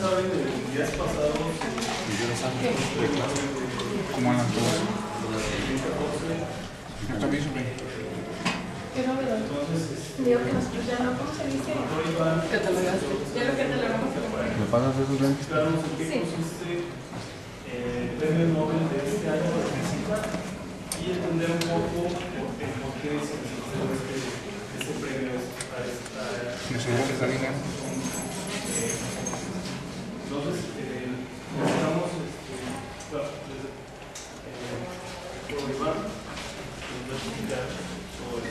saben de días pasados ¿Cómo andan todos? También sobre. ¿Qué novedad? Digo que nosotros ya no, ¿cómo se dice? Catalogaste. Ya lo catalogamos. ¿Me pasas esos lentes? Claro, ¿en qué consiste el premio Nobel de este año de física? Y entender un poco por qué se necesitó este premio a esta. ¿Me seguro que está bien? Entonces, estamos por Iván, nos va a explicar sobre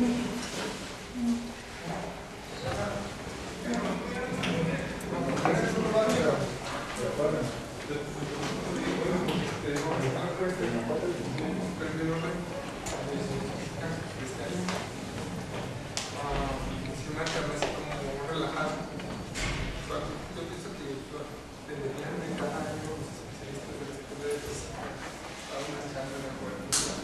una charla así como relajada. Yo pienso que deberían de cada año los especialistas de dar una charla de acuerdo.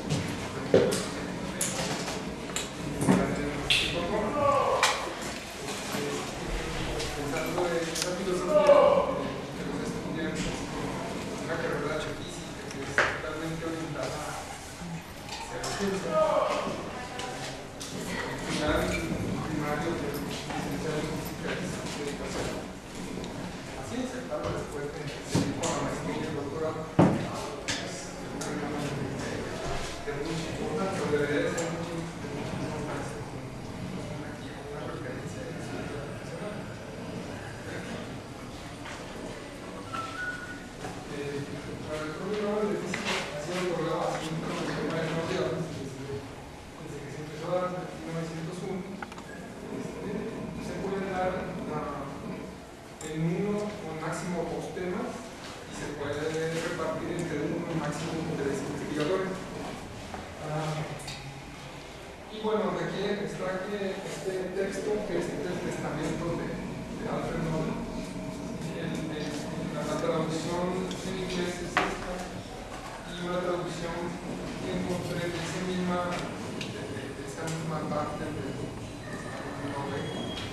Pensando en la filosofía que los estudiantes, una carrera de física que es totalmente orientada hacia la ciencia. Final primario de licenciado en física es dedicación a ciencia, claro, después de seguir con la maestría y el doctorado, es de mucha importancia, o debería de ser mucha importancia una referencia en la ciencia profesional. Para el propio Nobel de Física ha sido otorgado así un problema de novedades desde que se empezó a dar en 1901. Se pueden dar en uno o máximo dos temas y se puede repartir entre uno y máximo tres investigadores. Y bueno, aquí está este texto, que es el testamento de Alfred Nobel. La traducción en inglés es esta, y una traducción que encontré de esa misma parte del Nobel.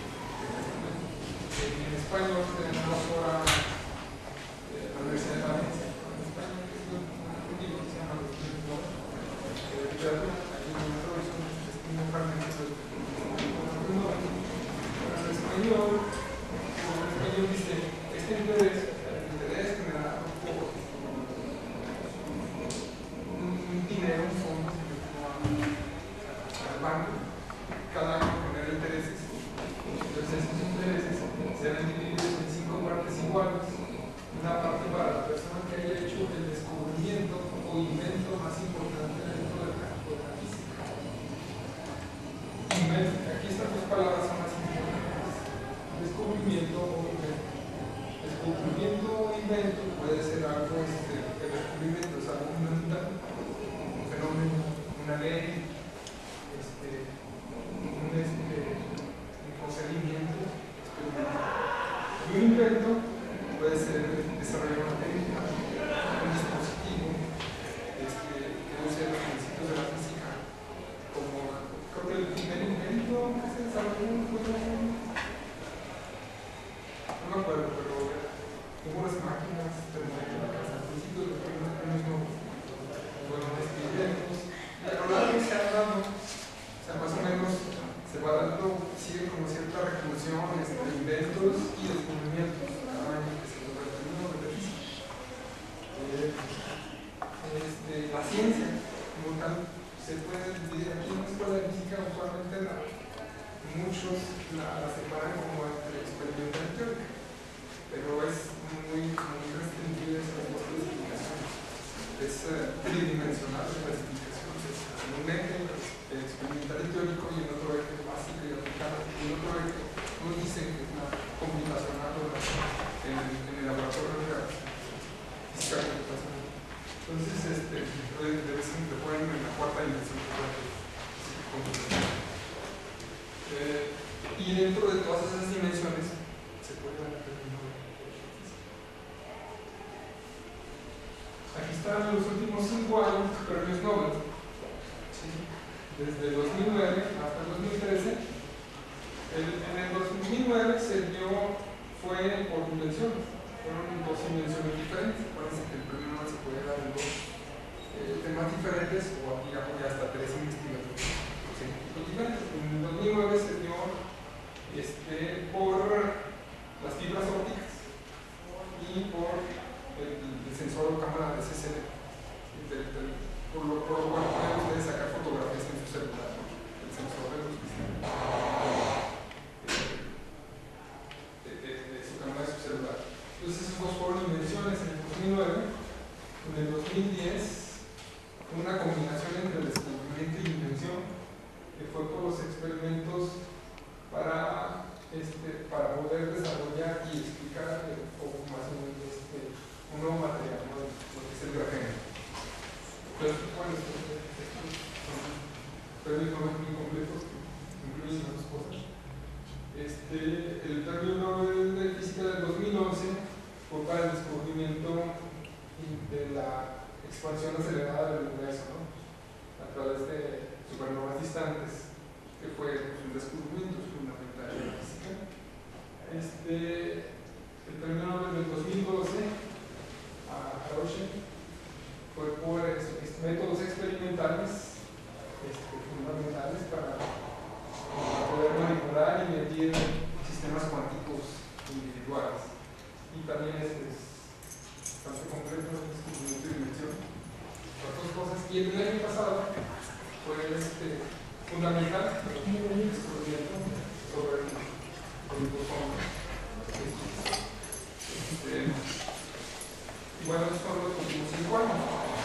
En español tenemos ahora la Universidad de Valencia, en España, que es un libro que se llama Los Premios Nobel de Literatura. Aquí en una traducción es un fragmento del Nobel. En español dice: este interés que me da un dinero, un fondo, al banco, cada año poner intereses. Entonces esos intereses serán divididos en 5 partes iguales. Una parte para la persona que haya hecho el descubrimiento o invento más importante dentro del campo de la física. Aquí estas dos palabras son más importantes: descubrimiento o invento. Descubrimiento o invento puede ser algo, el descubrimiento es algo fundamental, un fenómeno, una ley, un procedimiento experimental. Y un invento puede ser desarrollar una técnica, un dispositivo que use los principios de la física, como creo que el primer invento que se desarrolló fue, no me acuerdo, pero hubo unas máquinas termodinámicas al principio de los primeros premios Nobel. Bueno, inventos, y a lo largo se han dado, o sea, más o menos se va dando, sigue como cierta reclusión entre inventos y descubrimientos cada año que se logra el premio Nobel de Física. La ciencia, como tal, se puede dividir aquí en la escuela de física. Usualmente muchos la separan como entre experimental y teórica, pero es muy restringida esas dos clasificaciones. Es tridimensional la clasificación, es en un eje experimental y teórico y en otro eje básico y aplicado, y en otro eje nos dicen que es una computacional en el laboratorio de física computacional. Entonces, de vez en cuando ponen en la cuarta dimensión computacional. Y dentro de todas esas dimensiones se puede dar el premio Nobel de Física. Aquí están los últimos 5 años de premios Nobel. ¿Sí? Desde el 2009 hasta el 2013. En el 2009 fue por invenciones. invenciones diferentes. Acuérdense que el premio Nobel se puede dar en dos temas diferentes o aquí apoya hasta tres investigadores científicos diferentes. En 2009 se dio por las fibras ópticas y por el sensor o cámara de CCD. Por lo cual pueden ustedes sacar fotografías en su celular, ¿no? El sensor de luz de su cámara de su celular. Entonces esos dos fueron invenciones en el 2009. En el 2010 una combinación entre descubrimiento y invención, que fue por los experimentos para poder desarrollar y explicar un poco más o menos un nuevo material, ¿no? Lo que es el grafeno. Entonces, bueno, estos son premios Nobel muy completos que incluyen otras cosas. El premio Nobel de Física del 2011 fue para el descubrimiento de la expansión acelerada del universo, ¿no? A través de supernovas distantes, que fue un descubrimiento fundamental de la física. El premio Nobel del 2012 a Roche fue por métodos experimentales fundamentales para poder manipular y medir sistemas cuánticos individuales. Y también es bastante completo el descubrimiento y dimensión. Otras cosas. Y el año pasado fue fundamental el descubrimiento sobre el bosón. Y bueno, esos son los últimos 5 años.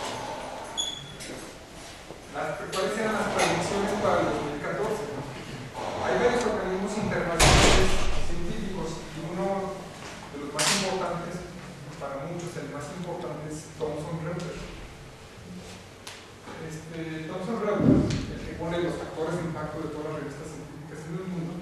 ¿Cuáles eran las predicciones para el 2014? Hay varios organismos internacionales científicos y uno de los más importantes, para muchos el más importante, es Thomson Reuters. Thomson Reuters, el que pone los factores de impacto de todas las revistas científicas en el mundo,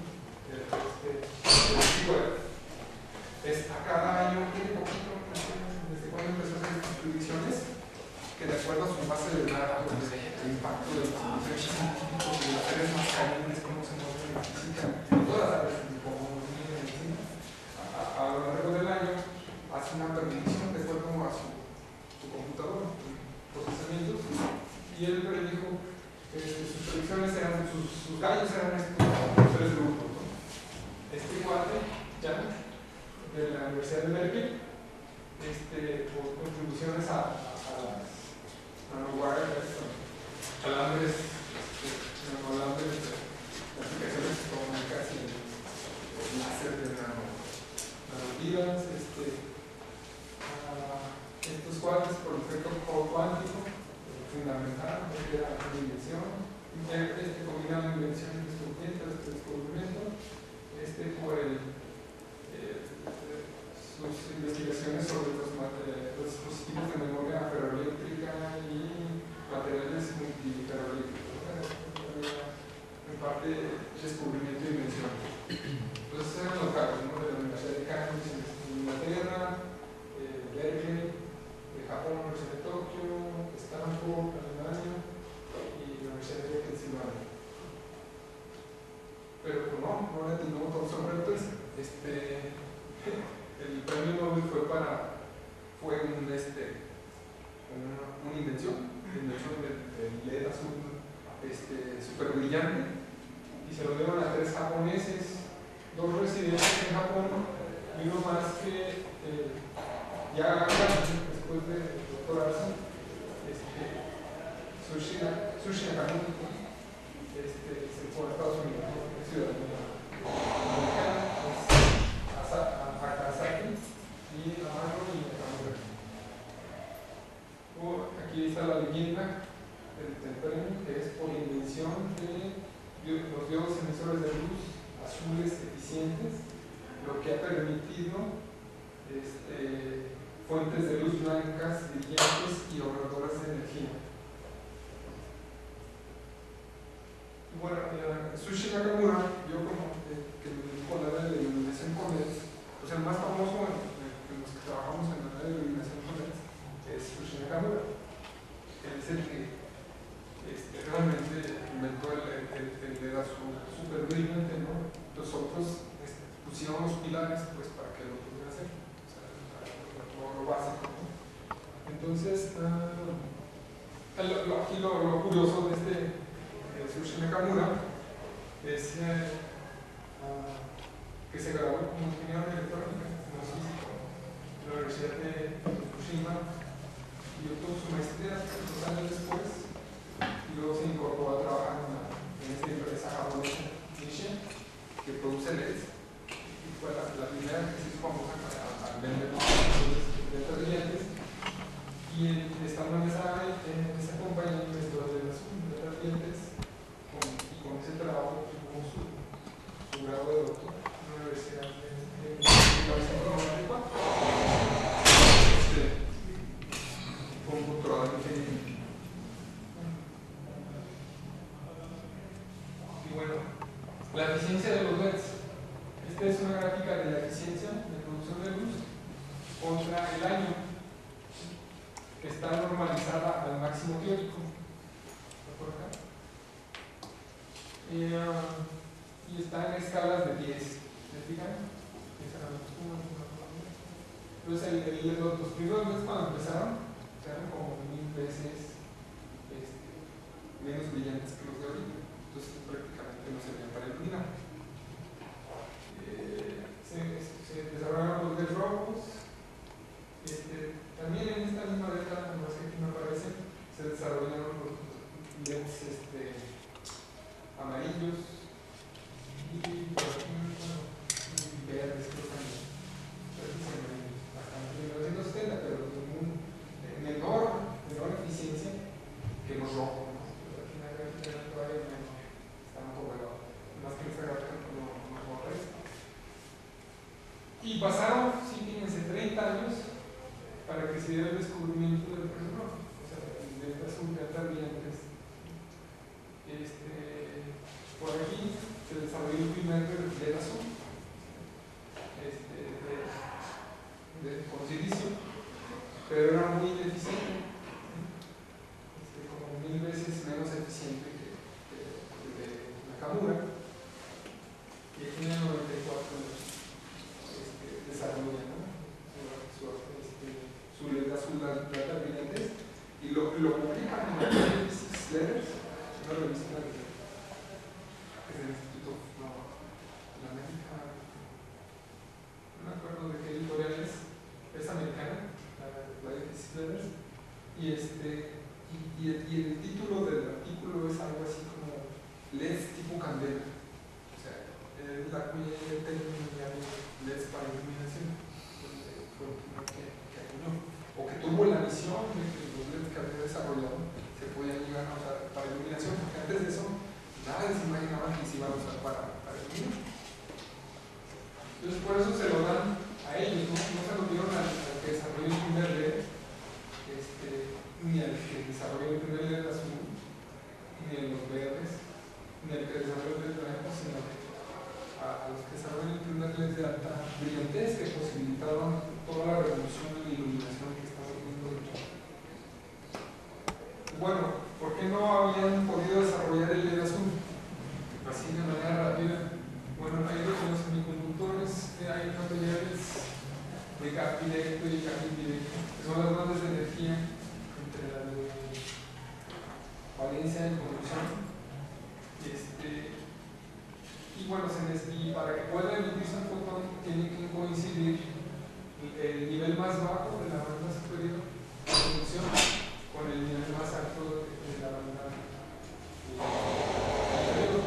a cada año tiene poquito, desde cuando empezó a hacer estas predicciones, que de acuerdo a su base de datos, el impacto de los científicos, de las áreas más calientes, cómo se mueven en la física, en todas las áreas, como en medicina, a lo largo del año hace una predicción de acuerdo a su computador, procesamientos, y él predijo que sus predicciones eran, sus gallos eran estos tres grupos, ¿no? Cuate, ya, de la Universidad de Berkeley, por contribuciones a las nanowires, alambres, aplicaciones económicas y el láser de nanotiras, estos cuates por el efecto cuántico, fundamental, de la dimensión, combinando invención y descubrimiento, por sus investigaciones sobre los dispositivos de memoria ferroeléctrica y materiales multiferroeléctricos, en parte descubrimiento y invención. Entonces eran los cargos, ¿no? De la Universidad de Cambridge en Inglaterra, Berkeley, de Japón, la Universidad de Tokio, Stanford, Alemania y la Universidad de Pensilvania. Pero pues no le atinó Thomson Reuters. El premio Nobel fue una invención del LED azul super brillante, y se lo dieron a 3 japoneses, 2 residentes en Japón y uno más que ya después de doctorarse, Tsushi Nakamoto, se fue a Estados Unidos, es ciudadanía americana, Akasaki y Amano y Nakamura. Aquí está la leyenda del premio, que es por la invención de los diodos emisores de luz azules eficientes, lo que ha permitido fuentes de luz blancas, brillantes y ahorradoras de energía. Bueno, Tsushi Nakamura, yo como que me dedico a la área de iluminación con él, pues el más famoso en los que trabajamos en la área de iluminación con él es Tsushi Nakamura. Él es el que realmente inventó el LED azul super brillante, ¿no? Los otros pusieron los pilares pues para que lo pudiera hacer. O sea, Entonces, aquí lo curioso de este Tsushi Nakamura es que se graduó como ingeniero en electrónica, como físico, en la Universidad de Fukushima, y obtuvo su maestría 2 años después, y luego se incorporó a trabajar en esta empresa japonesa, Nishi, que produce LEDs, y fue la primera que se hizo famosa al vender letras brillantes. Y estando en esa compañía, investigador de las letras brillantes, y con ese trabajo tuvo su grado de doctor en la Universidad de 1994, con un doctorado en ingeniería. Y bueno, la eficiencia de los LEDs. Esta es una gráfica de la eficiencia de producción de luz contra el año, que está normalizada al máximo teórico. ¿Por acá? Y está en escalas de 10. ¿Se fijan? Entonces, los primeros LEDs cuando empezaron eran como 1000 veces menos brillantes que los de ahorita. Entonces, prácticamente no servían para iluminar. Se desarrollaron los LEDs rojos. También en esta misma década, como es que aquí me aparece, se desarrollaron los LEDs amarillos y verdes, creo también. Bastante en 1970, pero con menor eficiencia que los rojos. Aquí en la gráfica todavía está un poco elevado, más que esta gráfica no aparece. Y pasaron, sí, fíjense, 30 años para que se diera el descubrimiento del color rojo, o sea, de estas ultras brillantes. Por aquí se desarrolló el primer LED azul, con silicio, pero era muy ineficiente, como 1000 veces menos eficiente que de Nakamura, y aquí en el 94 desarrolla, ¿no? Su LED azul de altas brillantes, y lo publican en la Physics Letters, una revista que es del Instituto de América, no me acuerdo de qué editorial es americana, la Physics Letters, y el título del artículo es algo así como LEDs tipo candela, o sea, la cuya término LEDs para iluminación, fue lo primero que acuñó, o que tuvo la visión de que los LEDs que había desarrollado se podían llegar a usar para iluminación, porque antes de eso nadie se imaginaba que se iban a usar para iluminar. Entonces por eso se lo dan a ellos, no se lo dieron al que desarrolló el primer LED, ni al que desarrolló el primer LED azul, ni a los verdes, ni al que desarrolló el LED blanco, sino a los que desarrollaron el primer LED de alta brillantez, que posibilitaron toda la revolución en la iluminación que estamos viendo ahorita. Bueno, ¿por qué no habían podido desarrollar el LED azul? Así de manera rápida. Bueno, hay los semiconductores, hay materiales de gap directo y gap indirecto, que son las bandas de energía entre la de valencia y conducción. Y bueno, para que pueda emitirse un fotón, tiene que coincidir el nivel más bajo de la banda superior de conducción con el nivel más alto de la banda inferior.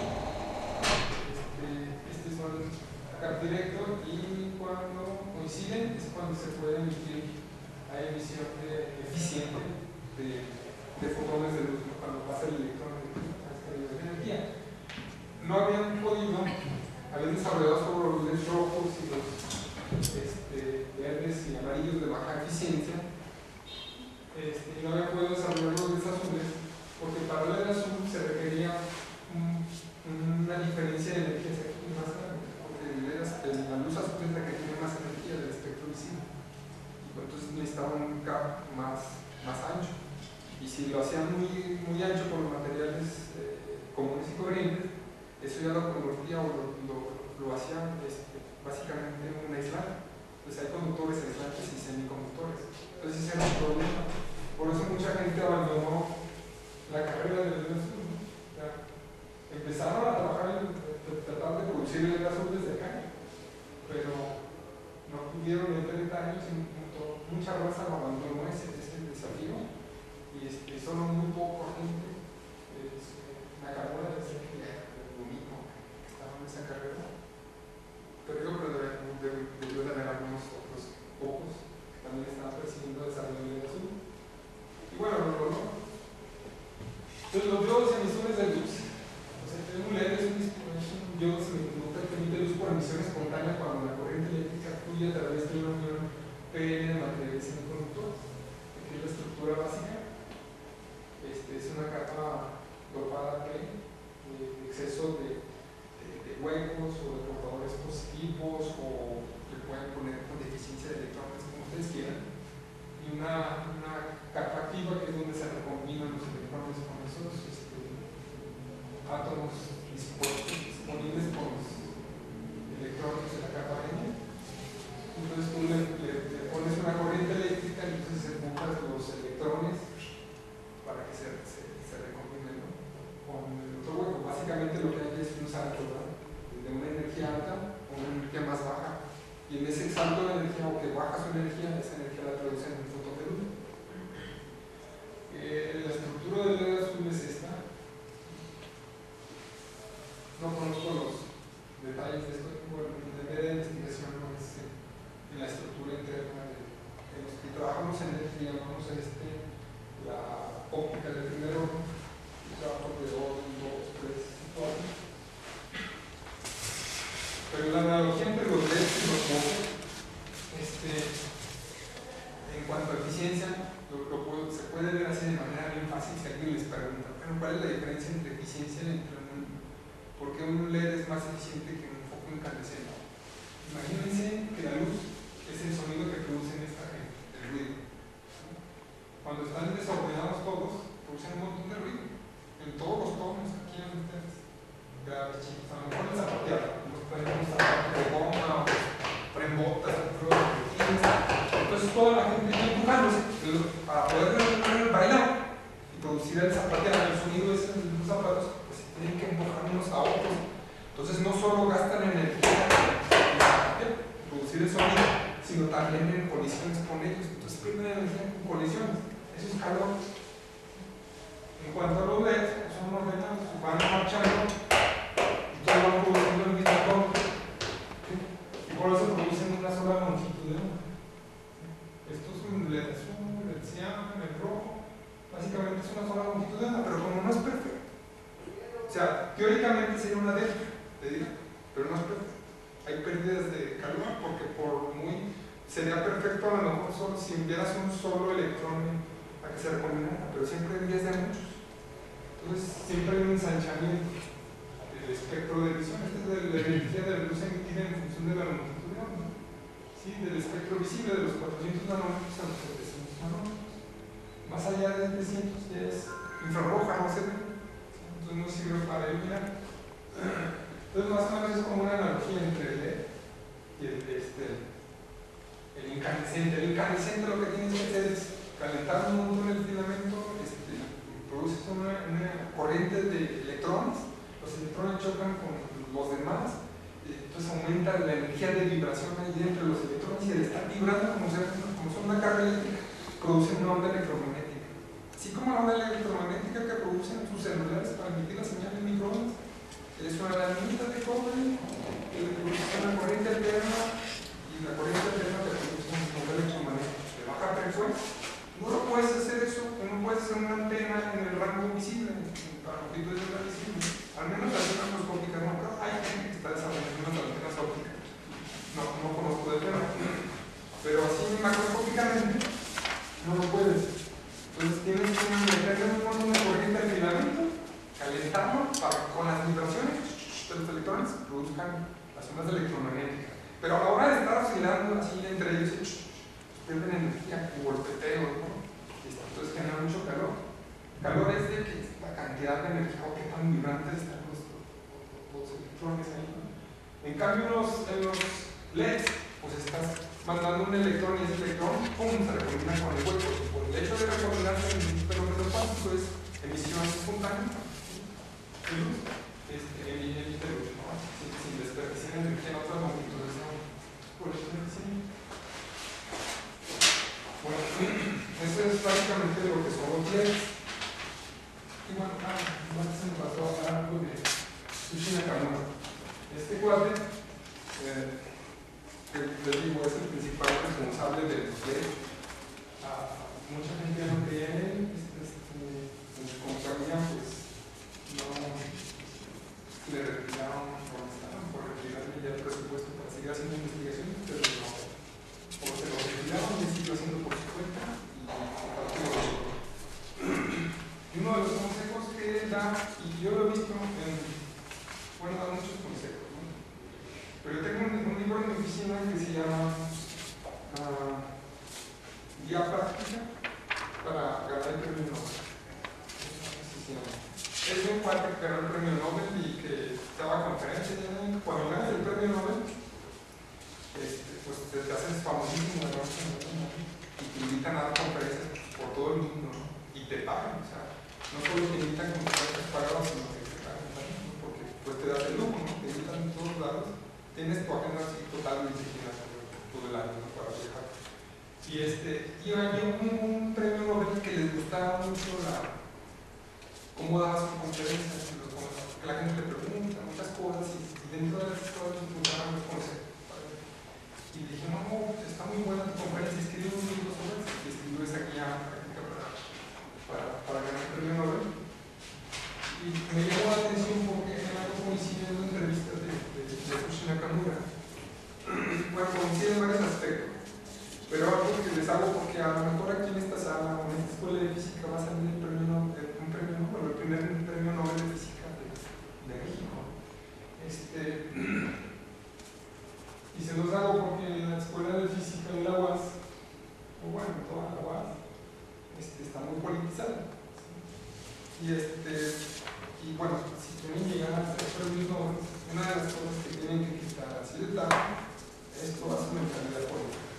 Son gap directo, y cuando coinciden es cuando se puede emitir a emisión eficiente de fotones de luz, cuando pasa el electrón transferido de energía. No habían podido, habían desarrollado solo los LEDs rojos y los verdes y amarillos de baja eficiencia, y no habían podido desarrollar los LEDs azules, porque para el LED azul se requería una diferencia de energía más grande, porque la luz azul es la que tiene más energía del espectro visible, y entonces necesitaba un gap más ancho, y si lo hacían muy ancho con los materiales comunes y corrientes, eso ya lo convertía o lo hacían básicamente un aislante. Entonces hay conductores aislantes y semiconductores, entonces ese era un problema. 30 años y mucha raza lo abandonó ese desafío y solo muy poca gente Nakamura decía que lo mismo que estaba en esa carrera, pero yo creo que debió de haber algunos otros pocos que también estaban persiguiendo el desarrollo de azul y bueno, lo logró. Entonces los diodos emisores de luz, o sea, un LED es un diodo semiconductor que emite luz por emisión espontánea cuando la corriente eléctrica fluye a través de una unión PN de materiales semiconductores. Aquí es la estructura básica. Es una capa dopada de exceso de huecos o de portadores positivos o le pueden poner con deficiencia de electrones como ustedes quieran. Y una capa activa que es donde se recombinan los electrones con esos átomos disponibles con los electrones de la capa N. Entonces tú le pones una corriente eléctrica y entonces se empujas los electrones para que se recombinen, ¿no? Con el otro hueco. Básicamente lo que hay es un salto, ¿verdad? De una energía alta a una energía más baja. Y en ese salto de energía, o que baja su energía, esa energía la traduce en un fotón de luz. La estructura del LED azul es esta. No conozco los detalles de esto, bueno, en la de investigación no es en la estructura interna de los que trabajamos en el que llamamos la óptica del primer orden, trabajo de orden, 2, 3 y 4. Pero la analogía entre los LEDs y los MOSFET, en cuanto a eficiencia, se puede ver así de manera bien fácil si alguien les pregunta, bueno, ¿cuál es la diferencia entre eficiencia ¿por qué un LED es más eficiente que un foco incandescente? Imagínense que la luz es el sonido que producen esta gente, el ruido. Cuando están desordenados todos, producen un montón de ruido. En todos los tonos, aquí en ustedes. Graves, chicos. A lo mejor les zapatearon. Ponemos zapatos de goma, prembotas, entonces toda la gente está empujándose para poder bailar y producir el zapateado, el sonido de los zapatos, pues se tienen que empujar unos a otros. Entonces no solo gastan energía en producir el sonido, sino también en colisiones con ellos. Entonces pierden energía con colisiones. Eso es calor. En cuanto a los LEDs, son ordenados, van marchando y todos van produciendo el mismo tono. Y por eso producen una sola longitud de onda. Esto es un LED azul, el cian, el rojo. Básicamente es una sola longitud de onda, pero como no es perfecto. O sea, teóricamente sería una delta, te digo, pero no es perfecto. Hay pérdidas de calor porque sería perfecto a lo mejor solo si enviaras un solo electrón a que se recombinara, pero siempre envías de muchos. Entonces siempre hay un ensanchamiento del espectro de visión. Esta es la energía de la luz emitida en función de la longitud de onda. ¿Sí? Del espectro visible de los 400 nanómetros a los 700 nanómetros. Más allá de 300 ya es infrarroja, no se ve. Entonces no sirve para iluminar. Entonces más o menos es como una analogía entre el LED y el incandescente. El incandescente lo que tienes que hacer es calentar un montón el filamento, produces una corriente de electrones, los electrones chocan con los demás, entonces aumenta la energía de vibración ahí entre los electrones y al estar vibrando como son una carga eléctrica, producen una onda electromagnética. Así como la onda electromagnética que producen sus celulares para emitir la señal de microondas, es una laminita de cobre que produce una corriente alterna y la corriente alterna te produce un onda electromagnético de baja frecuencia. No lo puedes hacer eso, no puedes hacer una antena en el rango visible, para longitudes de la visible. Al menos las antenas microscópicas no, pero hay gente que está desarrollando unas antenas ópticas. No conozco de tema. Pero así macroscópicamente no lo puedes. Entonces tienes que meterle un montón de corriente al filamento, calentarlo para que con las vibraciones de los electrones produzcan las ondas electromagnéticas. Pero a la hora de estar oscilando así entre ellos, pierden energía, golpeteo, ¿no? Entonces genera mucho calor. Calor es de que la cantidad de energía o qué tan vibrantes están los electrones ahí, ¿no? En cambio en los LEDs, pues estás mandando un electrón y ese electrón, ¡pum!, se recombina con el hueco. Por el hecho de recombinarse en un fenómeno cuántico es emisión espontánea de luz, emite luz, ¿no? Sin desperdiciar energía en otras longitudes, ¿no? Por eso es eficiente. Entonces, ¿qué es lo que pasa? Que el electrón, como está conectado con el hueco, por el hecho de recombinarse en un fenómeno cuántico, es emisión espontánea. ¿Sí? Entonces, es básicamente lo que son los LEDs. Y bueno, antes se me pasó a hablar algo de Tsushi Nakamura. Este cuate, que les digo, es el principal responsable de los LEDs. Mucha gente no creía en él, en su compañía, pues no le retiraron por retirarle ya el presupuesto para seguir haciendo investigaciones, pero no, o se lo retiraron y siguió haciendo por su cuenta y uno de los consejos que él da, y yo lo he visto bueno, da muchos consejos, ¿no? Pero yo tengo un libro en mi oficina que se llama Guía Práctica para ganar el premio Nobel. Es de un cuate que ganó el premio Nobel y que daba conferencias. Cuando ganas el premio Nobel, pues te haces famosísimo de noche y te invitan a dar conferencias por todo el mundo, ¿no? Y te pagan, o sea, no solo te invitan con conferencias pagadas, sino que te pagan también, ¿no? Porque pues te das el lujo, ¿no? Te invitan en todos lados, tienes tu agenda así totalmente llena todo el año, ¿no? Para viajar. Y había un premio Nobel que les gustaba mucho cómo daba sus conferencias, que la gente le pregunta muchas cosas y dentro de esas cosas les gustaban los consejos. Y le dije, no, está muy buena tu conferencia, escribe un libro sobre eso, y escribió esa guía práctica para ganar el premio Nobel. Y me llamó la atención porque en algo coincide en una entrevista de Tsushi Nakamura. Bueno, coincide en varios aspectos. Pero algo que les hago porque a lo mejor aquí en esta sala o en esta escuela de física va a salir un premio Nobel, el primer premio Nobel de física de México. Y se los hago porque en la escuela de física en la UAS, o bueno, en toda la UAS, está muy politizada. Y bueno, si quieren llegar a ser premios Nobel, una de las cosas que tienen que quitar así de tal es toda su mentalidad política.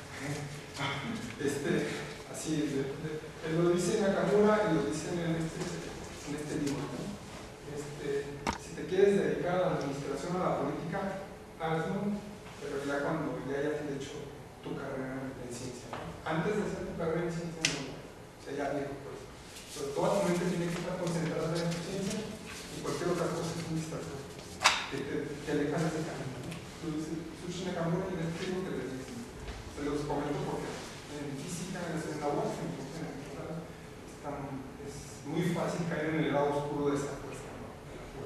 Así, lo dice Nakamura y lo dice en este libro, ¿no? Si te quieres dedicar a la administración, a la política, hazlo, pero ya cuando ya hayas hecho tu carrera en ciencia, ¿no? Antes de hacer tu carrera en ciencia, no, o sea, ya digo, pues, pero toda tu mente tiene que estar concentrada en tu ciencia y cualquier otra cosa es un distractor que alejas de ese camino, ¿no? Tsushi Nakamura y en este libro que les dice. Se los comento porque en física, en la UAS, es muy fácil caer en el lado oscuro de esa fuerza, ¿no?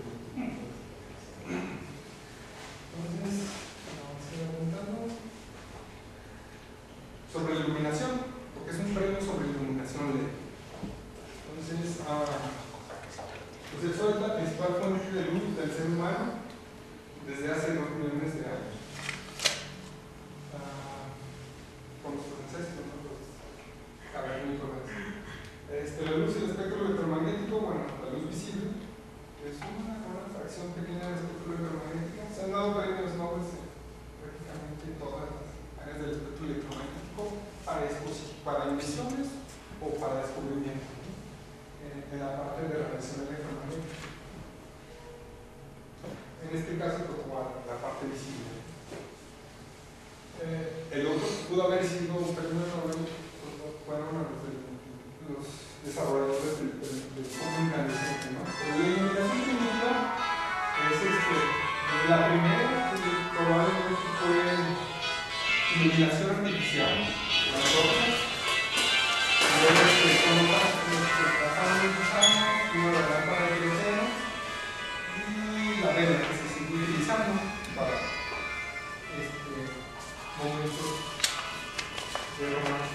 Entonces, vamos a ir preguntando sobre la iluminación, porque es un premio sobre iluminación LED. Entonces, pues el sol es la principal fuente de luz del ser humano desde hace 2 millones de años. Con nuestros ancestros, ¿no? Los cavernícolas. La luz y el espectro electromagnético, bueno, la luz visible, es una fracción pequeña del espectro electromagnético. Se han dado premios Nobel prácticamente en todas las áreas del espectro electromagnético para invenciones o para descubrimiento, ¿no? En la parte de radiación electromagnética. En este caso, pues, la parte visible. El otro que pudo haber sido un premio Nobel fueron los desarrolladores del fondo incandescente, ¿no? Pero la iluminación lumínica es la primera que probablemente fue iluminación artificial. Las rocas, son pasaron muchos años, tuvo la lámpara de hidrógeno y la vela que se sigue utilizando para momentos de romance.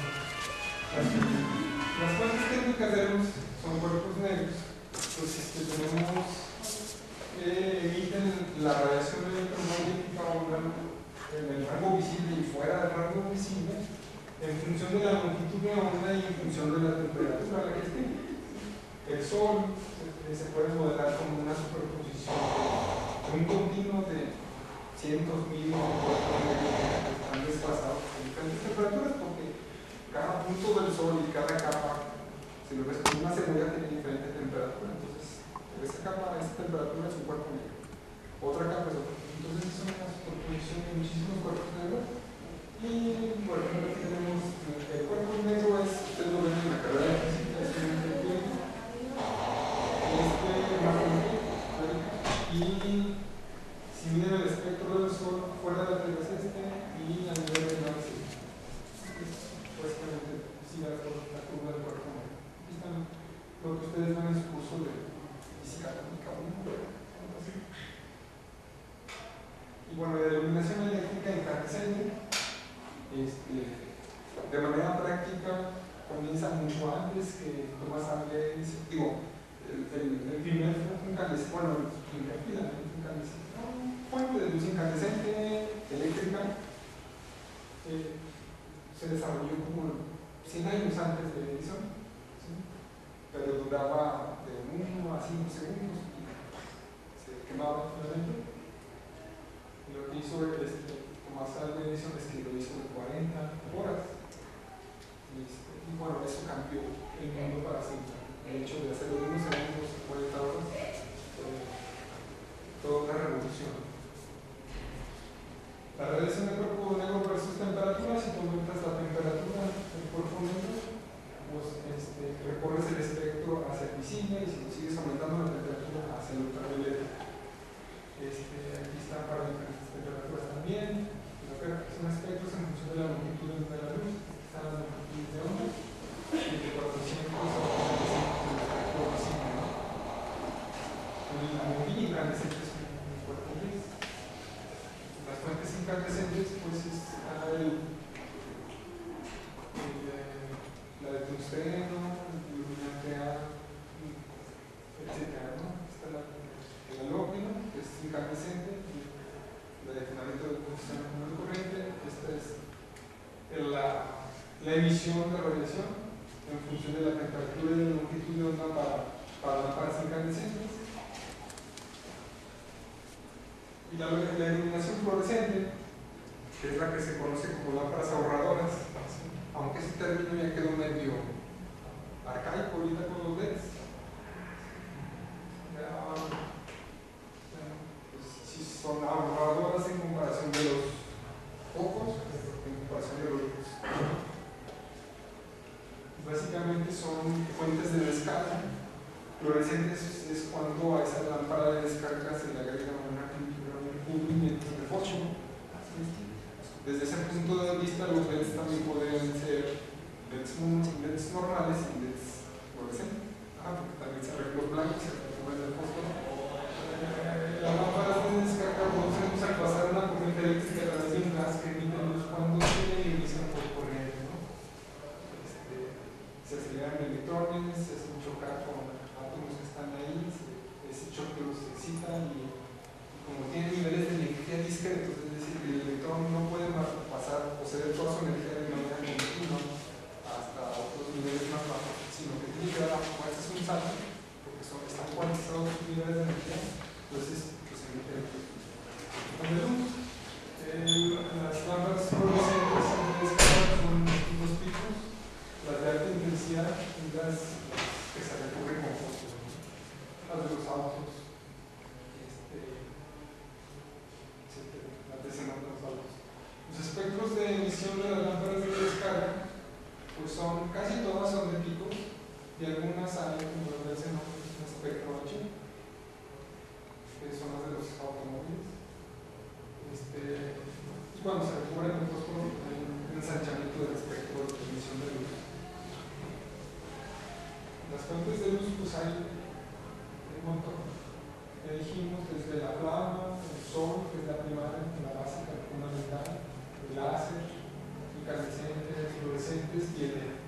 Las fuentes técnicas de luz son cuerpos negros, pues tenemos que emiten la radiación electromagnética en el rango visible y fuera del rango visible en función de la longitud de onda y en función de la temperatura a la que esté. El sol se puede modelar como una superposición de un continuo de cientos, miles de cuerpos negros que están desplazados a diferentes temperaturas, porque cada punto del sol y cada capa, si lo ves como una cebolla, tiene diferente temperatura. Entonces, esa capa, esa temperatura es un cuerpo negro, otra capa es otra. Entonces, es una superposición de muchísimos cuerpos negros. Y, por ejemplo, aquí tenemos el cuerpo negro, ustedes lo ven en la carrera buena práctica comienza mucho antes que Thomas Alva Edison. Digo, el primer incandescente, bueno, fuente de luz incandescente eléctrica se desarrolló como 100 años antes de Edison, ¿sí? Pero duraba de 1 a 5 segundos y se quemaba finalmente. Y lo que hizo Thomas Alva Edison es que lo hizo en 40 horas. Y bueno, eso cambió el mundo para siempre. El hecho de hacerlo en unos segundos, 40 horas, toda una revolución. La radiación del cuerpo negro versus temperatura, si tú aumentas la temperatura del cuerpo negro, pues recorres el espectro hacia el visible, y si lo sigues aumentando la temperatura hacia el ultravioleta. Aquí están para diferentes temperaturas también, pero son espectros en función de la longitud de la luz. Están las longitudes de onda, y de 400 a 400 del espectro visible, ¿no? La bombilla incandescente es un cuerpo gris. Las fuentes incandescentes, pues está la de tungsteno, el iluminante A, etc., ¿no? Está el halógeno, que es incandescente, la de fundamento del tungsteno común y corriente. Esta es la emisión de radiación en función de la temperatura y la longitud de onda para lámparas incandescentes. Y la iluminación fluorescente, que es la que se conoce como lámparas ahorradoras, aunque ese término ya quedó medio arcaico ahorita con los LEDs. Pues sí son ahorradoras en comparación de los focos, en comparación de los luz. Básicamente son fuentes de descarga. Fluorescentes es cuando a esa lámpara de descarga se le agrega un cubrimiento de fósforo. Desde ese punto de vista, los LEDs también podrían ser LEDs normales y LEDs fluorescentes, porque también se arreglan los blancos y se arreglan el fósforo. Las lámparas de descarga producen al pasar una corriente eléctrica a través de un gas que emite luz cuando se inician por corriente, ¿no? Se aceleran electrones, se hacen chocar con átomos que están ahí, ese choque los excita y como tiene niveles de energía discretos, es decir, que el electrón no puede pasar o ceder toda su energía de manera continua hasta otros niveles más bajos, sino que tiene que dar a es un salto, porque están cuantizados sus niveles de energía, entonces pues emite con de luz. Las lámparas fluorescentes son dos tipos, las de alta intensidad y las que se recubren con fósforo, las de los autos. Los espectros de emisión de las lámparas de descarga, pues casi todas son de picos, y algunas hay, como lo ves en un espectro H, que son las de los automóviles. Y cuando se recubren con fósforo, hay un ensanchamiento del espectro de emisión de luz. Las fuentes de luz, pues hay un montón. Ya dijimos desde la plasma, el sol, que es la primaria, la básica, la fundamental, el láser, incandescentes, fluorescentes y el LED.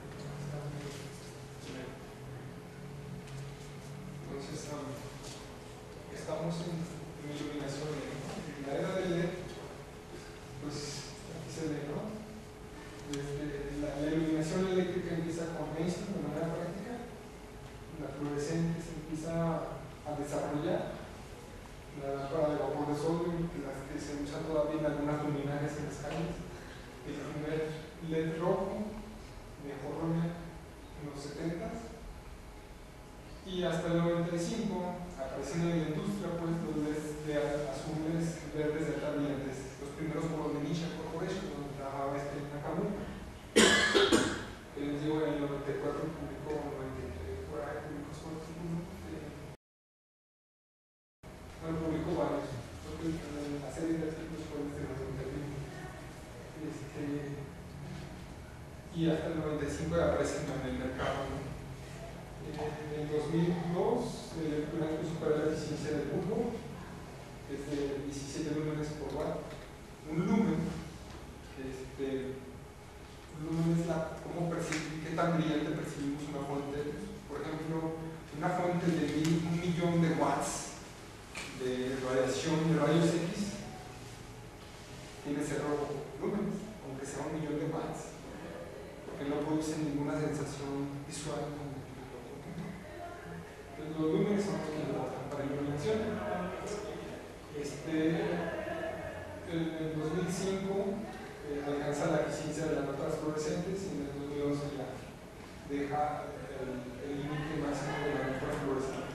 Entonces, estamos en iluminación LED, ¿no? En la era del LED, pues aquí se ve, ¿no? La iluminación eléctrica empieza con Einstein de manera práctica, la fluorescente se empieza a desarrollar. La lámpara de vapor de sodio, las que se usan todavía en algunas luminarias en las calles, el primer LED rojo de Jorronia en los 70s, y hasta el 95 aparecen en la industria pues los LEDs de azules, verdes de alta brillantes, los primeros por los de Nisha Corporation, donde trabajaba Nakamura, que les digo en el 94 publicó, 93 por ahí publicó su artículo. Publicó varios, porque la serie de artículos fue desde el 91. Y hasta el 95 aparecen en el mercado. En 2002, el electrónico supera la eficiencia del bulbo, que es de 17 lúmenes por watt. Un lumen lumen es qué tan brillante percibimos una fuente de luz. Por ejemplo, una fuente de 1.000.000 de watts de radiación de rayos X tiene 0 lúmenes, aunque sea 1.000.000 de watts, porque no produce ninguna sensación visual. Entonces, los lúmenes son los que importan para iluminación. En el 2005 alcanza la eficiencia de las lámparas fluorescentes y en el 2011 ya deja el límite máximo de las lámparas fluorescentes.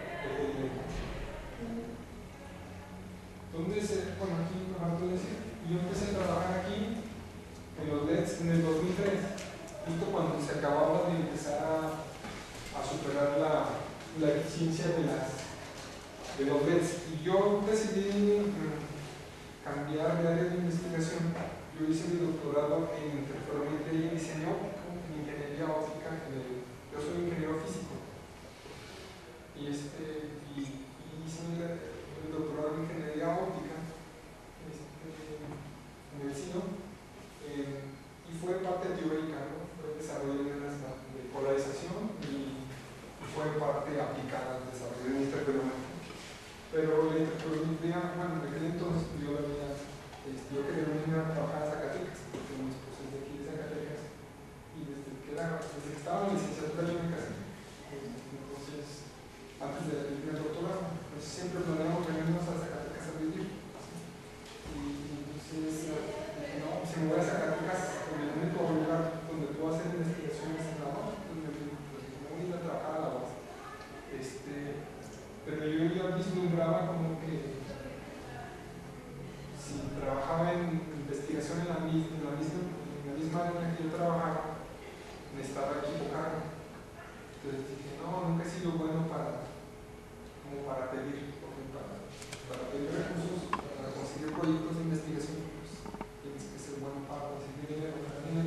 Entonces, bueno, aquí me falta decir, yo empecé a trabajar aquí en los LEDs en el 2003, justo cuando se acababa de empezar a superar la eficiencia de los LEDs. Y yo decidí cambiar de área de investigación. Yo hice mi doctorado en interferometría y diseño en ingeniería óptica. Yo soy ingeniero físico. Y hice el doctorado en ingeniería óptica en el CINO. Y fue parte teórica, ¿no? Fue desarrollo de polarización y fue parte aplicada al desarrollo de interferometría. Pero la interferometría, bueno, en aquel entonces yo quería venir a trabajar a Zacatecas, porque mi esposa es de aquí de Zacatecas, y desde que estaba en licenciatura yo me casé. Entonces, antes de irme al doctorado, pues siempre planeamos venirnos a Zacatecas a vivir. Y entonces, no, si me voy a Zacatecas, el único lugar donde puedo hacer investigaciones es la UAS, pues me voy a ir a trabajar a la UAS. Pero yo ya vislumbraba como que si trabajaba en investigación en la misma área en la que yo trabajaba, me estaba equivocando. Entonces dije, no, nunca he sido bueno para pedir, porque para pedir recursos, para conseguir proyectos de investigación, pues tienes que ser bueno para conseguir dinero,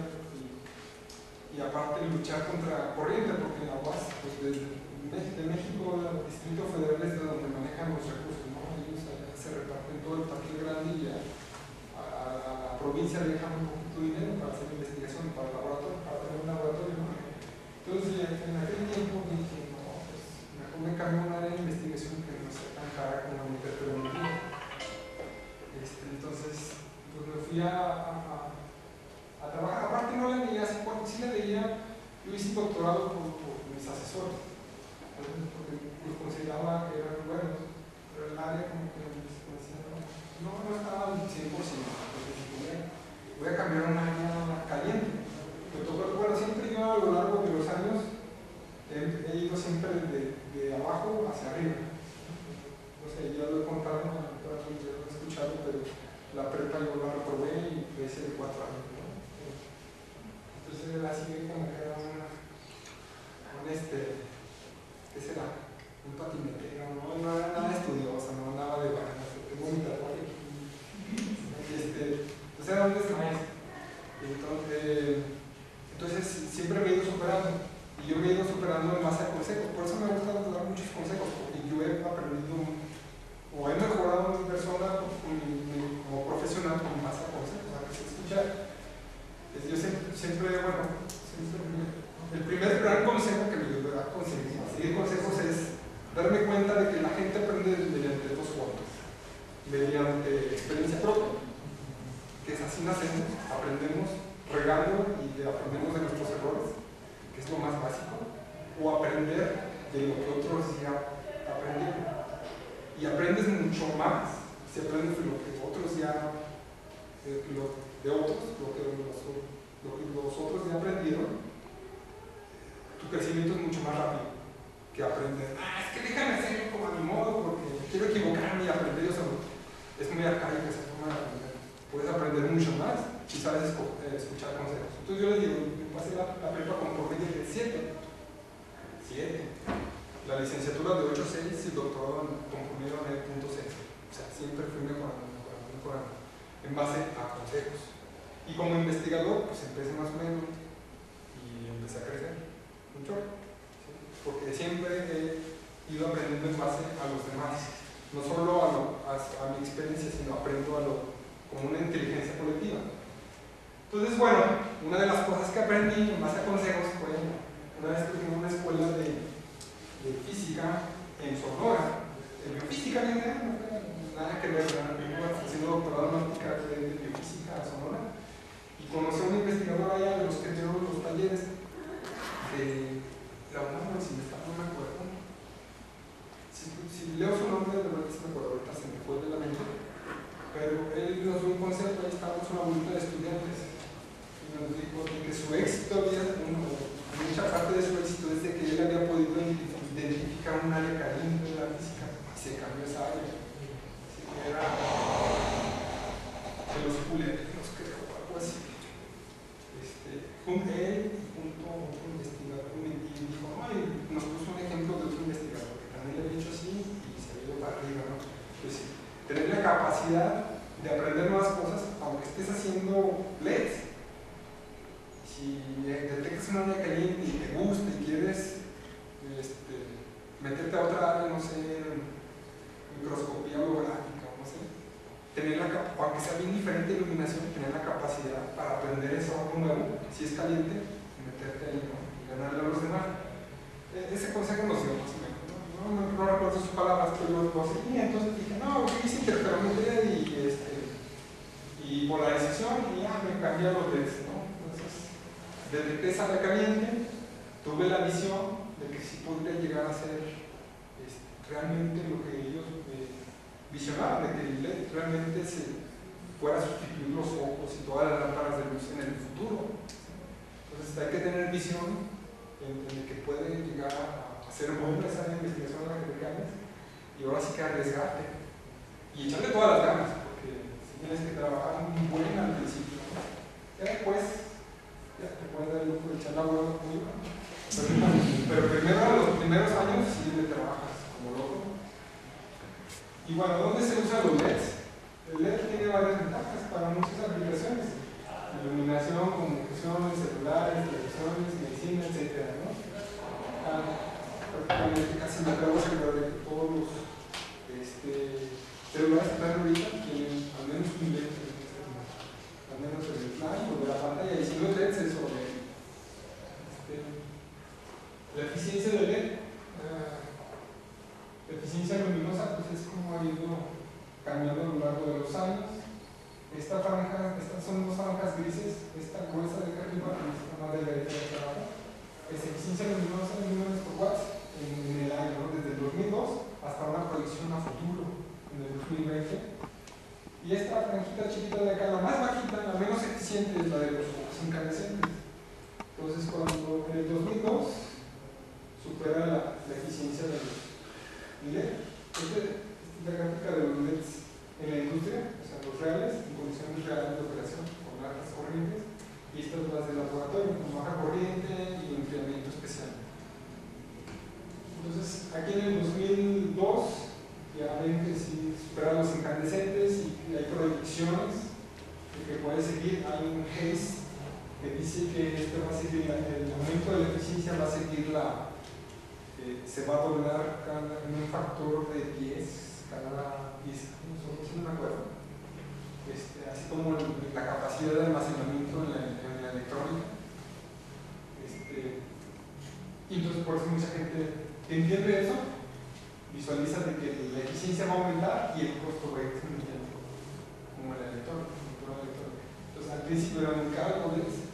y aparte luchar contra corriente, porque en la UAS, pues de México, el Distrito Federal es de donde manejan los recursos, ¿no? Ellos se reparten todo el partido grande y a la provincia le dejan un poquito de dinero para hacer investigación, para el laboratorio, para tener un laboratorio, ¿no? Entonces, en aquel tiempo dije, no, pues mejor me cambio a un área de investigación que no sea tan cara como la interferometría. Entonces, pues me fui a trabajar. Aparte no la leía, sí la leía, yo hice doctorado por mis asesores, porque los consideraba que eran buenos, pero el área como que no estaba al 100%, porque voy a cambiar a un área caliente. Me tocó, bueno, siempre yo a lo largo de los años he ido siempre de abajo hacia arriba. No sé, ya lo he contado, ya lo he escuchado, pero la prepa yo la reprobé y lo hice de 4 años, ¿no? Entonces así como que era ¿qué será? Un patinetero, no era nada estudioso, no andaba de vacaciones, tengo mi tatuaje aquí. Entonces era un desmaestro. Entonces siempre me he ido superando, y yo me he ido superando en base a consejos. Por eso me gusta dar muchos consejos, porque yo he aprendido o he mejorado mi persona como profesional con base a consejos, a que se escucha. Yo siempre, el primer gran consejo que me ayudó a seguir consejos es darme cuenta de que la gente aprende mediante 2 formas: mediante experiencia propia, que es así nacemos, aprendemos regando y aprendemos de nuestros errores, que es lo más básico, o aprender de lo que otros ya aprendieron. Y aprendes mucho más si aprendes de lo que otros ya lo que los otros ya aprendieron. Tu crecimiento es mucho más rápido que aprender, es que déjame hacer como a mi modo porque quiero equivocarme y aprender yo solo. Es muy arcaica esa forma de aprender. Puedes aprender mucho más si sabes escuchar consejos. Entonces yo les digo, me pasé la prepa con promedio de 7. La licenciatura de 8.6 y el doctorado con promedio de 9.6. O sea, siempre fui mejorando en base a consejos. Y como investigador, pues empecé más o menos y empecé a crecer mucho, ¿sí? Porque siempre he ido aprendiendo en base a los demás, no solo a mi experiencia, sino aprendo como una inteligencia colectiva. Entonces, bueno, una de las cosas que aprendí en base a consejos fue una vez que fui a una escuela de física en Sonora, de biofísica, no fue nada que ver, haciendo doctorado en óptica de biofísica a Sonora, y conocí a un investigador allá de los que dieron los talleres de la UNAM, si me está, no me acuerdo. Si leo su nombre, de verdad que se me acuerdo, ahorita se me fue de la mente, pero él nos dio un concepto, ahí estábamos una bolita de estudiantes, y nos dijo que su éxito mucha parte de su éxito es de que él había podido identificar un área caliente de la física, y se cambió esa área. Así que era de los puleros, creo, o algo así. Él junto a otro investigador, y dijo, ay, nos puso un ejemplo de otro investigador que también le había dicho así y se había ido para arriba, ¿no? Pues, tener la capacidad de aprender nuevas cosas, aunque estés haciendo LEDs. Si detectas una área caliente y te gusta y quieres meterte a otra área, no sé, microscopía holográfica, no sé, aunque sea bien diferente iluminación, tener la capacidad para aprender eso algo nuevo, si es caliente, meterte ahí, ¿no? Y ganarle a los demás. Ese consejo nos dio más o menos, no recuerdo sus palabras, pero lo seguí, entonces dije, no, yo hice interferometría y polarización y ya me cambié a los LEDs, ¿no? Entonces, desde que esa área caliente, tuve la visión de que sí podría llegar a ser realmente lo que ellos visionaban, de que el LED realmente se fuera a sustituir los focos y todas las lámparas de luz en el futuro. Entonces hay que tener visión en que puede llegar a ser buena esa investigación a la que te cambias, y ahora sí que arriesgarte y echarle todas las ganas, porque si tienes que trabajar muy buen al principio, ¿no? Ya después ya te puedes dar el lujo de echar la hueva conmigo, pero primero en los primeros años sí le trabajas como loco. Y bueno, ¿dónde se usan los LEDs? El LED tiene varias ventajas para muchas aplicaciones: iluminación, comunicaciones, celulares, televisiones, medicina, etc., ¿no? Prácticamente casi me atrevo a asegurar de que todos los celulares que están ahorita tienen al menos un LED, al menos en el flash o de la pantalla, y si no es LED se sobre. La eficiencia del LED, la eficiencia luminosa, pues es como ha ido cambiando a lo largo de los años. Estas son dos franjas grises, esta gruesa de acá arriba y esta más delgadita de acá abajo. Es eficiencia luminosa en números por watts en el año, ¿no? Desde el 2002 hasta una proyección a futuro en el 2020. Y esta franjita chiquita de acá, la más bajita, la menos eficiente, es la de los focos incandescentes. Entonces, cuando en el 2002 supera la eficiencia de los LED. Esta es la gráfica de los LEDs en la industria, o sea, los reales, en condiciones reales de operación, con altas corrientes, y estas las de laboratorio, con baja corriente y enfriamiento especial. Entonces, aquí en el 2002 ya ven que si supera los incandescentes y hay proyecciones de que puede seguir. Hay un case que dice que esto va a seguir, el aumento de la eficiencia va a seguir se va a doblar en un factor de 10 cada 10 años, no me acuerdo. Así como la capacidad de almacenamiento en la electrónica. Y entonces por eso mucha gente que entiende eso visualiza de que la eficiencia va a aumentar y el costo va a ir disminuyendo, como en la electrónica. Entonces al principio era muy caro,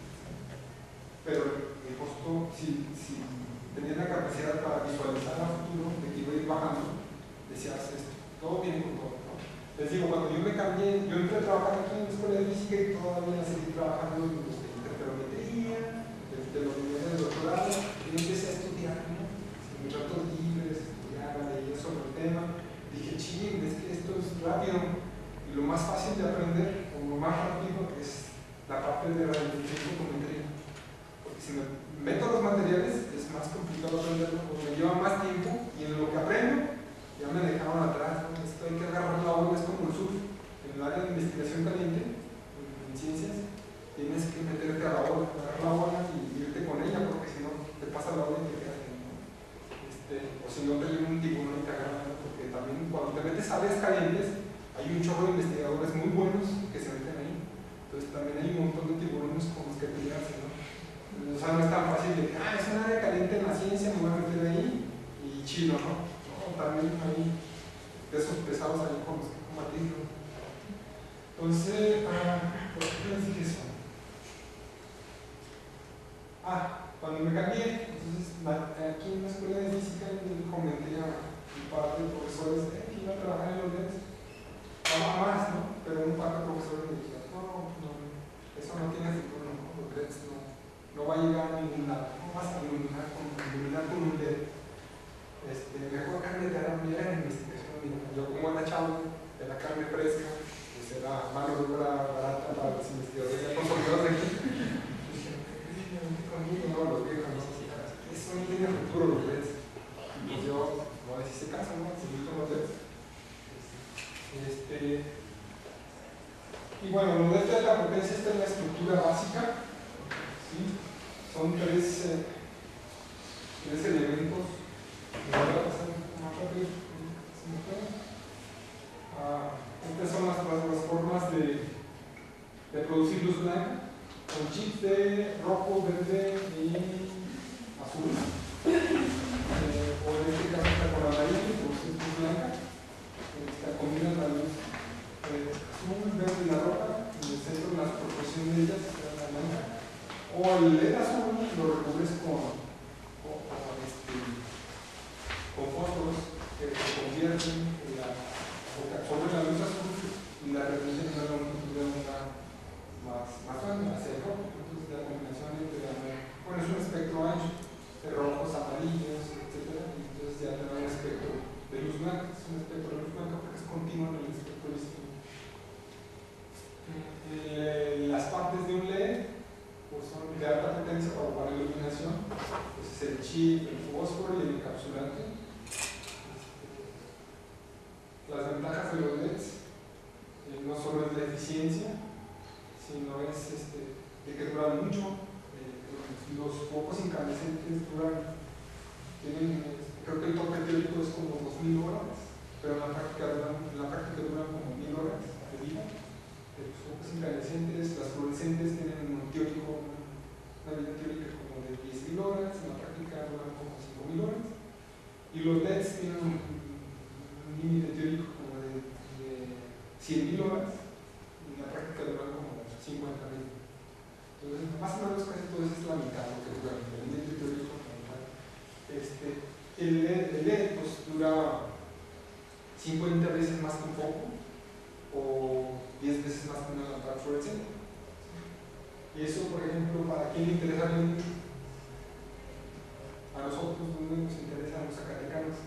pero el costo, si tenías la capacidad para visualizar a futuro de que iba a ir bajando, decías esto, todo viene con todo, ¿no? Les digo, cuando yo me cambié, yo entré a trabajar aquí en la escuela de física y todavía seguí trabajando en interferometría, de los niveles de doctorado, y yo empecé a estudiar, ¿no? En mis ratos libres, estudiaba, leía sobre el tema, dije, ching, es que esto es rápido, y lo más fácil de aprender, o lo más rápido, es la parte de radioiconometría, porque si me meto los materiales es más complicado aprenderlo, porque me lleva más tiempo y en lo que aprendo ya me dejaron atrás, ¿no? Esto hay que agarrar la ola, es como el surf. En el área de investigación caliente, en ciencias, tienes que meterte a la ola, agarrar la ola y irte con ella, porque si no te pasa la ola y te quedas ahí, ¿no? O si no te viene un tiburón y te agarra, ¿no? Porque también cuando te metes a áreas calientes hay un chorro de investigadores muy buenos que se meten ahí. Entonces también hay un montón de tiburones con los que te llegas de que es un área caliente en la ciencia, me voy a meter ahí y chilo, ¿no? No, también hay pesos pesados ahí con los que combatir, ¿no? Entonces, ¿por qué les dije eso? Cuando me cambié, entonces aquí en la escuela de física le comenté a un par de profesores que iba a trabajar en los LEDs, más, ¿no? Pero un par de profesores me dijeron, no, eso no tiene futuro, ¿no? Los LEDs no va a llegar a ningún lado, no vas a iluminar con un LED. Mejor carne de era investigación, mira, yo como era chavo de la carne fresca, pues era mano de obra barata para los investigadores ya consolidados de aquí. No, los viejos, no, eso no tiene futuro los LEDs. Y yo, no les hice caso, ¿no? Seguí con los LEDs. Y bueno, los LEDs de la potencia, esta es la estructura básica. ¿Sí? Son tres elementos. Me voy a pasar un poco más rápido, si me puede. Estas son las formas de producir luz blanca, con chips de rojo, verde y azul. O en este caso está con amarillo, produce luz blanca. Combinan la luz azul, verde y la roja, en el centro la proporción de ellas es la blanca. O el LED azul lo recubres con fósforos que se convierten o que absorben la luz azul y la reducen a una longitud de onda más grande, hacia el rojo. Entonces la combinación entre es un espectro ancho de rojos, amarillos, etc. Y entonces ya te da un espectro de luz blanca. Es un espectro de luz blanca porque es continuo en el espectro visible. Las partes de un LED pues son de alta potencia para la iluminación. Pues es el chip, el fósforo y el encapsulante. Las ventajas de los LEDs no solo es la eficiencia, sino es de que duran mucho. Los focos incandescentes creo que el tope teórico es como 2000 horas, pero en la práctica duran como 1000 horas de vida. Los focos incandescentes, las fluorescentes tienen una vida teórica como de 10.000 horas, en la práctica duran como 5000 horas, y los LEDs tienen un límite teórico como de 100.000 horas, y en la práctica duran como 50.000. Entonces, más o menos casi todo eso es la mitad de lo que dura el límite teórico. El LED pues, dura 50 veces más que un foco o 10 veces más que una lámpara fluorescente. Y eso, por ejemplo, ¿para quién le interesa bien? A nosotros, ¿dónde nos interesan los zacatecanos?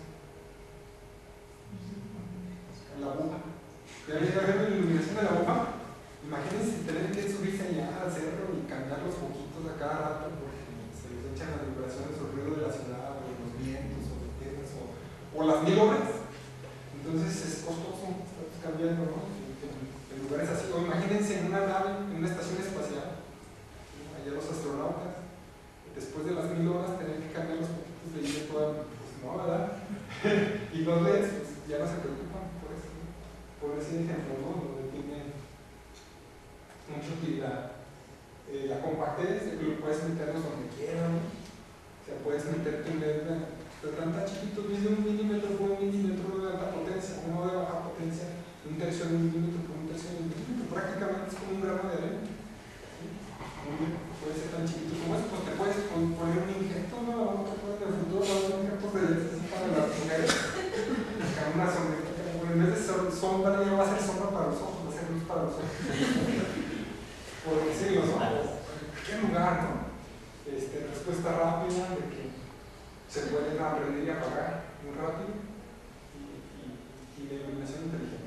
En la aguja. ¿Ya ven la iluminación de la aguja? Imagínense tener que subirse allá al cerro y cambiar los foquitos a cada rato porque se les echan las vibraciones o el ruido de la ciudad o los vientos o los piedras o las 1000 horas. Entonces es costoso estar cambiando, ¿no? En lugares así. O imagínense en una nave, en una estación espacial, allá los astronautas, después de las 1000 horas tener que cambiar los foquitos de ida toda, pues no, ¿verdad? Y los LEDs pues, ya no se preocupan por eso, ¿no? Por ese ejemplo, ¿no? Donde tiene mucha utilidad. La compactez, de que lo puedes meterlos donde quieras, ¿no? O sea, puedes meterte un LED de tanta chiquito, desde 1 milímetro por 1 milímetro de alta potencia, uno de baja potencia, 1/3 de un milímetro por 1/3 de un milímetro, prácticamente es como un grano de arena. ¿Sí? Puede ser tan chiquito como eso, pues te puedes poner un injerto, ¿no? Vamos a poner en el futuro, vamos a poner injertos de LEDs así para las mujeres, una sombrita, en vez de sombra, ya va a ser sombra para los ojos, va a ser luz para los ojos. Por decirlo, ¿no? ¿Qué lugar, no? Respuesta rápida de que se pueden aprender y apagar muy rápido y la iluminación inteligente.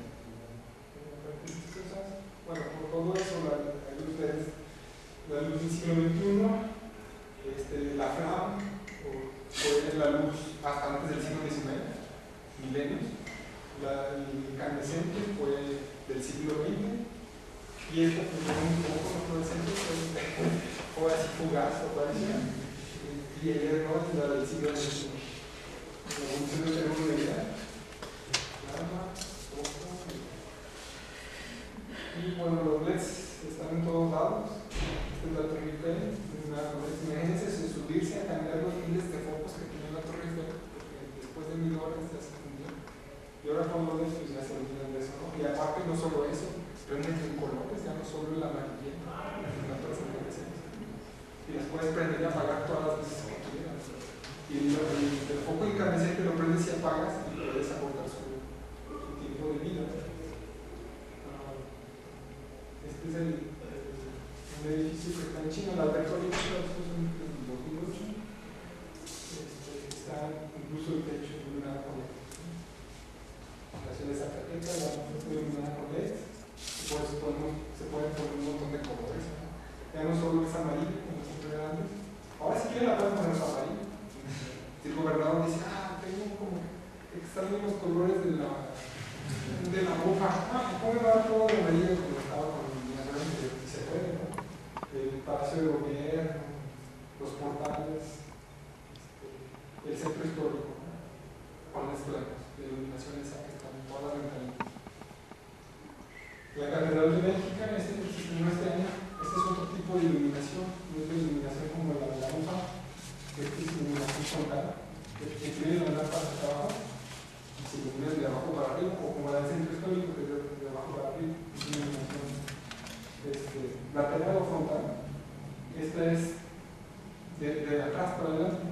Bueno, por todo eso, la luz del siglo XXI, la FLAM fue la luz hasta antes del siglo XIX, milenios. El incandescente fue del siglo XX. Y esto pues un poco fluorescente fue así fugaz o parecía. Y el LED no es la del siglo XXI. La evolución del teléfono de vida. Y bueno, los LEDs están en todos lados. Esta es la 3000P. Imagínense subirse solo el amarillento, y las puedes prender y apagar todas las veces que quieras. Y el foco incandescente lo prendes y apagas y puedes acortar su tiempo de vida. Este es un edificio que está en China, el Alberto Einstein, en 2008. Está incluso el techo iluminado con LED. La ciudad de Zacatecas, la fue iluminada con LED. Pues se pueden poner un montón de colores. Ya no solo es amarillo, como siempre era antes. Ahora si quieren la pueden poner amarillo. Si el gobernador dice, tengo como que extraño los colores de la hoja. ¿Cómo va todo de amarillo como estaba con la gran interior? Si se puede, ¿no? El Palacio de Gobierno, los portales, el centro histórico, ¿no? Con las blancas, de iluminación esa que están en todas las ventanitas. La Catedral de Bélgica, este año, este es otro tipo de iluminación, no es de iluminación como la de la UFA, este es iluminación frontal, que tiene la lámpara hacia abajo y se ilumina de abajo para arriba, o como la del centro histórico, que es de abajo para arriba, es una iluminación lateral o frontal. Esta es de atrás para adelante.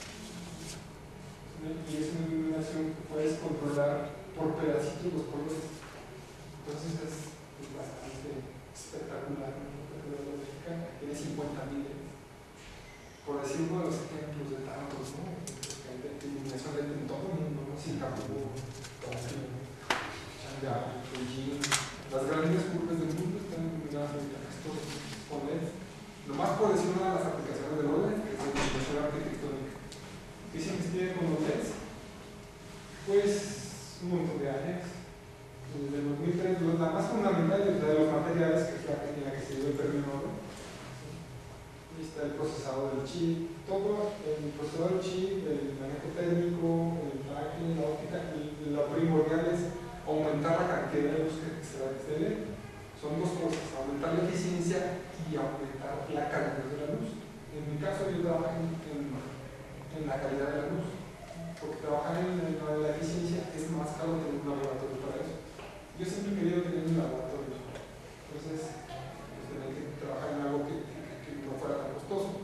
Y es una iluminación que puedes controlar por pedacitos los colores. Entonces es bastante espectacular, ¿no? Tiene 50.000. Por decir uno de los ejemplos de tantos, ¿no? De iluminación en todo el mundo, ¿no? Singapur, Tokio, Shanghái, Beijing. Las grandes urbes del mundo están iluminadas con LED. Nomás por decir una de las aplicaciones de LED, que es la iluminación arquitectónica. ¿Qué se investiga con los LEDs? Pues un montón de áreas. Desde el 2003, la más fundamental es la de los materiales, que es la en la que se dio el premio Nobel. Ahí está el procesado del chip, todo el procesador del chip, el manejo térmico, el tracking, la óptica. Lo primordial es aumentar la cantidad de luz que se da desde LED. Son dos cosas: aumentar la eficiencia y aumentar la calidad de la luz. En mi caso, yo trabajo en la calidad de la luz, porque trabajar en la eficiencia es más caro tener un laboratorio para eso. Yo siempre he querido tener un laboratorio, entonces tenía que trabajar en algo que no fuera tan costoso.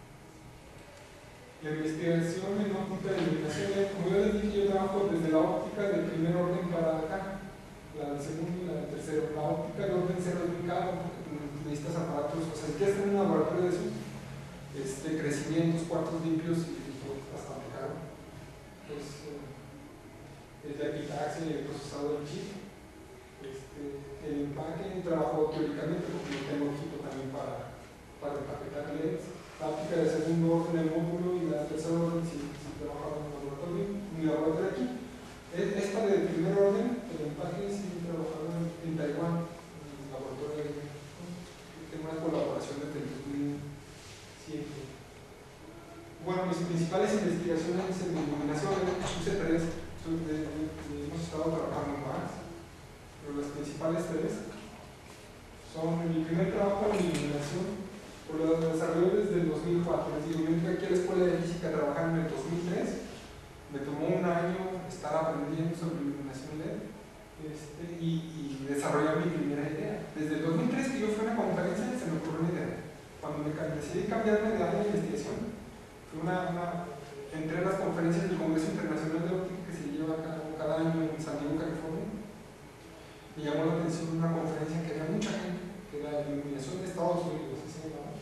La investigación en óptica de iluminación, como yo les dije, yo trabajo desde la óptica del primer orden para acá, la del segundo y la del tercero. La óptica del orden cero es muy cara porque necesitas aparatos, o sea, si quieres tener un laboratorio de eso, crecimientos, cuartos limpios y bastante caro. Pues el de epitaxia y el procesado del chip. El empaque trabajo teóricamente porque no tengo equipo también para empaquetar LEDs. La óptica de segundo orden del módulo y la de tercer orden si trabajaba en un laboratorio aquí. Esta de primer orden, el empaque, sí trabajaba en Taiwán, en el laboratorio de tengo una colaboración desde el 2007. Bueno, mis principales investigaciones en iluminación, puse tres, hemos estado trabajando más, pero las principales tres son mi primer trabajo en iluminación, por los desarrolladores del 2004. Les digo, yo entré aquí a la escuela de física a trabajar en el 2003, me tomó un año estar aprendiendo sobre iluminación LED y desarrollar mi primera idea. Desde el 2003 que yo fui a una conferencia se me ocurrió una idea. Cuando decidí cambiarme de área de investigación, entré a las conferencias del Congreso Internacional de Óptica que se lleva cada año en San Diego, California. Me llamó la atención una conferencia que había mucha gente, que era la iluminación de Estados Unidos, así se llamaba.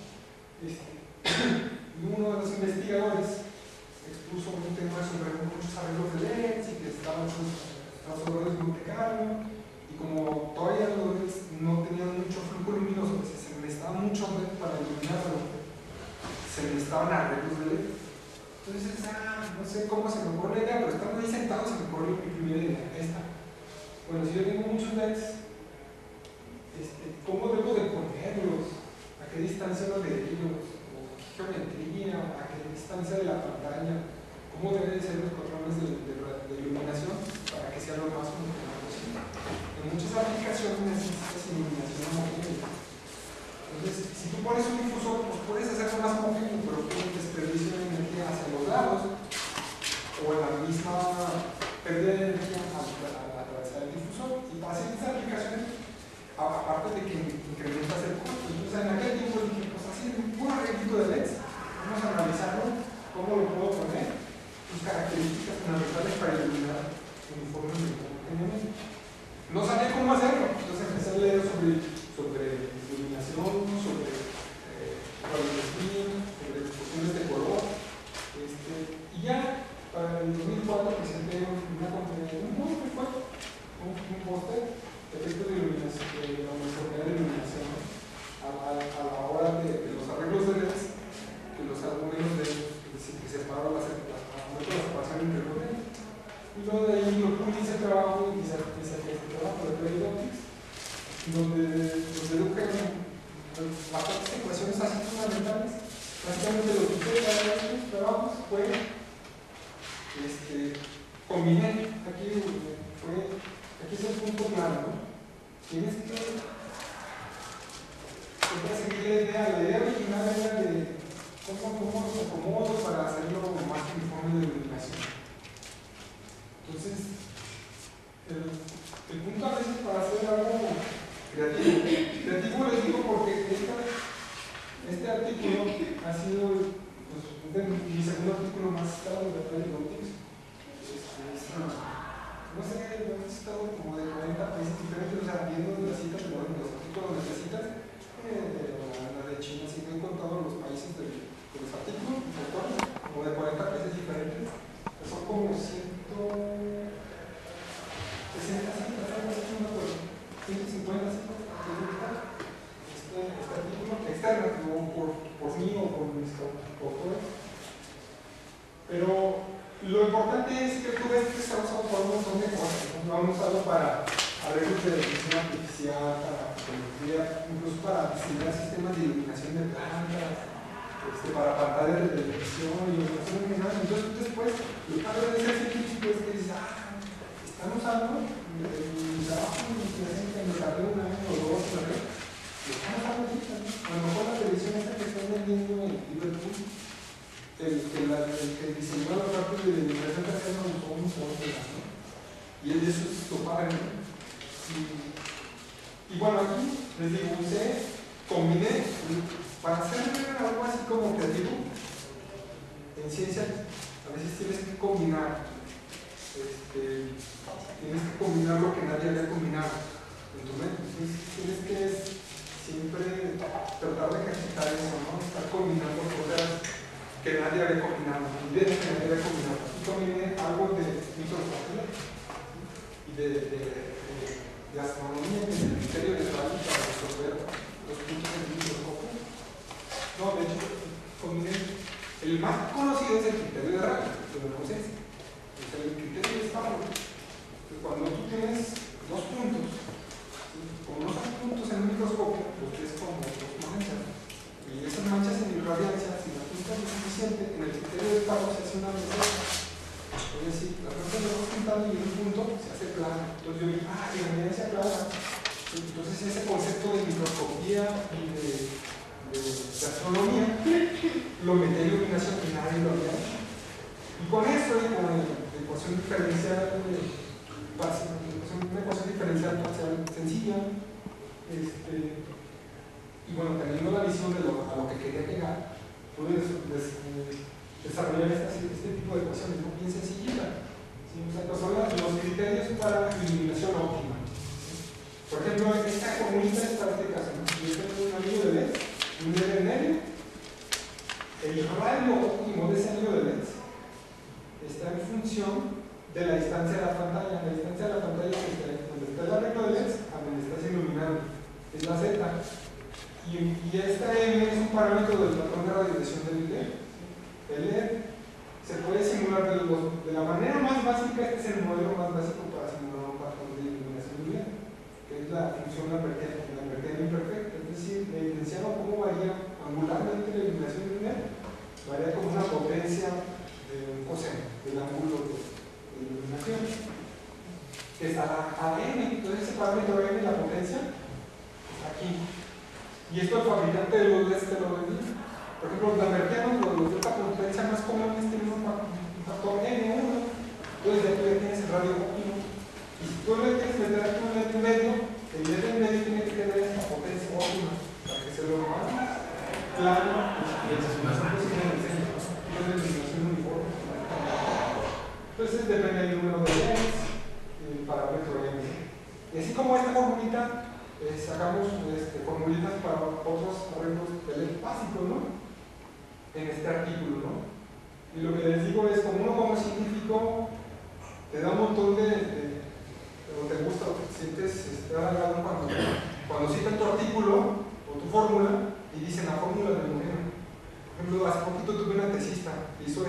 Y uno de los investigadores expuso un tema sobre muchos arreglos de LEDs y que estaban los transformadores de Monte Carlo, y como todavía los LEDs no tenían mucho flujo luminoso, pues se necesitaba mucho LED para iluminarlo, se necesitaban arreglos de LED. Entonces, no sé cómo se me ocurre la idea, pero estando ahí sentado se me ocurrió mi primera idea, esta. Bueno, si yo tengo muchos LEDs, ¿cómo debo de ponerlos? ¿A qué distancia los de ellos? ¿O qué geometría? ¿A qué distancia de la pantalla? ¿Cómo deben ser los patrones de iluminación para que sea lo más funcional posible? En muchas aplicaciones necesitas iluminación homogénea. Entonces, si tú pones un difusor, pues puedes hacerlo más homogéneo, pero tienes desperdicio de energía hacia los lados o en la misma pérdida de energía al atravesar el difusor. Y para ciertas aplicaciones, aparte de que incrementa fue, combiné, aquí es el punto claro, ¿no? Tienes que seguir la idea original era de cómo los acomodo para hacerlo más uniforme de iluminación. Entonces, el punto a veces para hacer algo creativo les digo porque este artículo ha sido pues, mi segundo artículo más citado de Applied Robotics. No sé, hemos estado como de 40 países diferentes, o sea, viendo las citas de los artículos de las citas, la de China, sí me he contado los países de los artículos, como de 40 países diferentes, que son como 160 citas, algo así, no me acuerdo, 150 citas, este artículo externo, por mí o por mis autores. Pero lo importante es que tú ves que se ha usado para un montón de cosas, ¿no? Lo han usado para arreglos de visión artificial, para fotografía, incluso para diseñar sistemas de iluminación de plantas, para pantallas de televisión y iluminación luminar. Entonces después, lo que habla de ser científico es que dices, están usando el trabajo de investigación que me tardó un año o dos, ¿no? Lo están usando ahorita, ¿no? A lo mejor la televisión esta que están vendiendo en Liverpool, el que diseñó la parte de la iluminación que hacen los ojos, ¿no? Y el de eso es tu padre, ¿no? Y bueno, aquí les digo, combiné para hacer algo así como creativo. En ciencia a veces tienes que combinar lo que nadie había combinado en tu mente. Entonces tienes que siempre tratar de ejercitar eso, ¿no? Estar combinando cosas que nadie había combinado, ideas que nadie había combinado. Y combiné algo de microscopía y de astronomía, que es el criterio de Rayleigh para resolver los puntos del microscopio. No, de hecho, combiné el más conocido es el criterio de Rayleigh, pero no es ese. Es el criterio de Starling. Cuando tú tienes dos puntos, como no son puntos en un microscopio, pues es como dos manchas. Y esas manchas en irradiancia, si la punta es suficiente, en el criterio de Starling se hace una meseta. Es decir, la punta de dos puntadas y un punto se hace plana. Entonces yo digo, irradiancia plana. Entonces ese concepto de microscopía y de astronomía lo metí en iluminación y nadie lo había hecho. Y con esto, con la ecuación diferencial, una ecuación diferencial parcial sencilla, y bueno, teniendo la visión de a lo que quería llegar, pude desarrollar este tipo de ecuaciones bien sencillitas. ¿Sí? O sea, son los criterios para iluminación óptima. Por ejemplo, esta formulita es para este caso, ¿no? Si yo tengo un anillo de LED, un LED en medio, el radio óptimo de ese anillo de LED está en función de la distancia de la pantalla. La distancia de la pantalla es donde está el arreglo de LEDs a donde estás iluminando, es la Z. Y esta M es un parámetro del patrón de radiación del LED. El LED se puede simular de la manera más básica. Este es el modelo más básico para simular un patrón de iluminación del LED, que es la función lambertiana imperfecta. Es decir, evidenciando cómo varía angularmente la iluminación del LED, varía como una potencia de un coseno del ángulo de iluminación, que es a n. Entonces ese parámetro n, la potencia, está aquí. Y esto el fabricante de los LEDs te lo vendía. Por ejemplo, los lambertianos, los de alta potencia más comunes tienen un factor n1. Entonces ya tú ya tienes el radio óptimo. Y si tú le quieres meter aquí un LED en medio, el LED en medio tiene que tener esta potencia óptima para que se lo haga plano y en su posición de diseño. No es de iluminación uniforme. Entonces depende del número de LEDs y el parámetro M. Y así como esta formulita, sacamos formulitas para otros arreglos de LED básicos, ¿no? En este artículo, ¿no? Y lo que les digo es, como uno como científico te da un montón de lo que te gusta, lo que te sientes halagado cuando citan tu artículo o tu fórmula y dicen la fórmula de Moreno. Por ejemplo, hace poquito tuve una tesista que hizo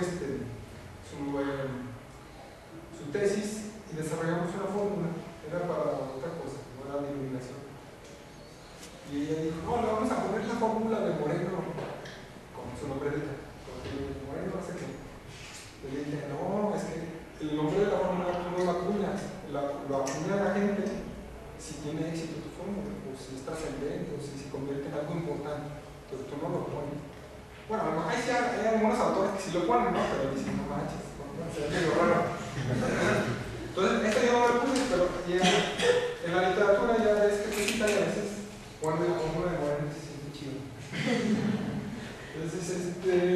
su tesis y desarrollamos una fórmula. Era para otra cosa, no era de iluminación. Y ella dijo, no, le vamos a poner la fórmula de Moreno con su nombre de ella, porque Moreno hace que. unos autores que sí lo ponen, ¿no? Pero dicen, no manches, no, se ve medio raro. Entonces, este yo no lo puse, pero en la literatura ya ves que se cita y a veces pone la fórmula de Moreno y se siente chido. Entonces,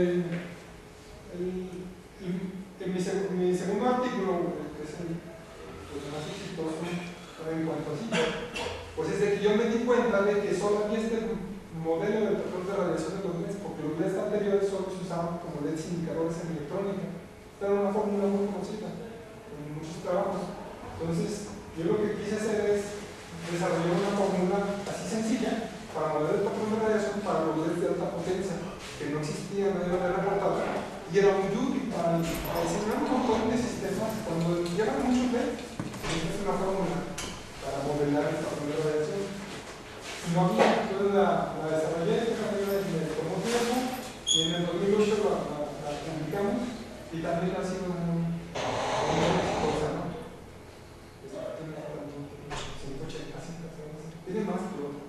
en mi segundo artículo, que es el más exitoso en cuanto a cita, pues es de que yo me di cuenta de que solo había este modelo de patrón de radiación de los LEDs, porque los LEDs anteriores solo se usaban como LEDs indicadores en electrónica. Esta era una fórmula muy conocida en muchos trabajos. Entonces, yo lo que quise hacer es desarrollar una fórmula así sencilla para modelar el patrón de radiación para los LEDs de alta potencia, que no existía, no era reportado, y era muy útil para diseñar un montón de sistemas. Cuando llegan muchos LEDs, es una fórmula para modelar el patrón de radiación. No había, entonces la desarrollé, me tomó tiempo y en el 2008 la publicamos y también ha sido muy exitosa, ¿no? Tiene 180 citas, tiene más que otro.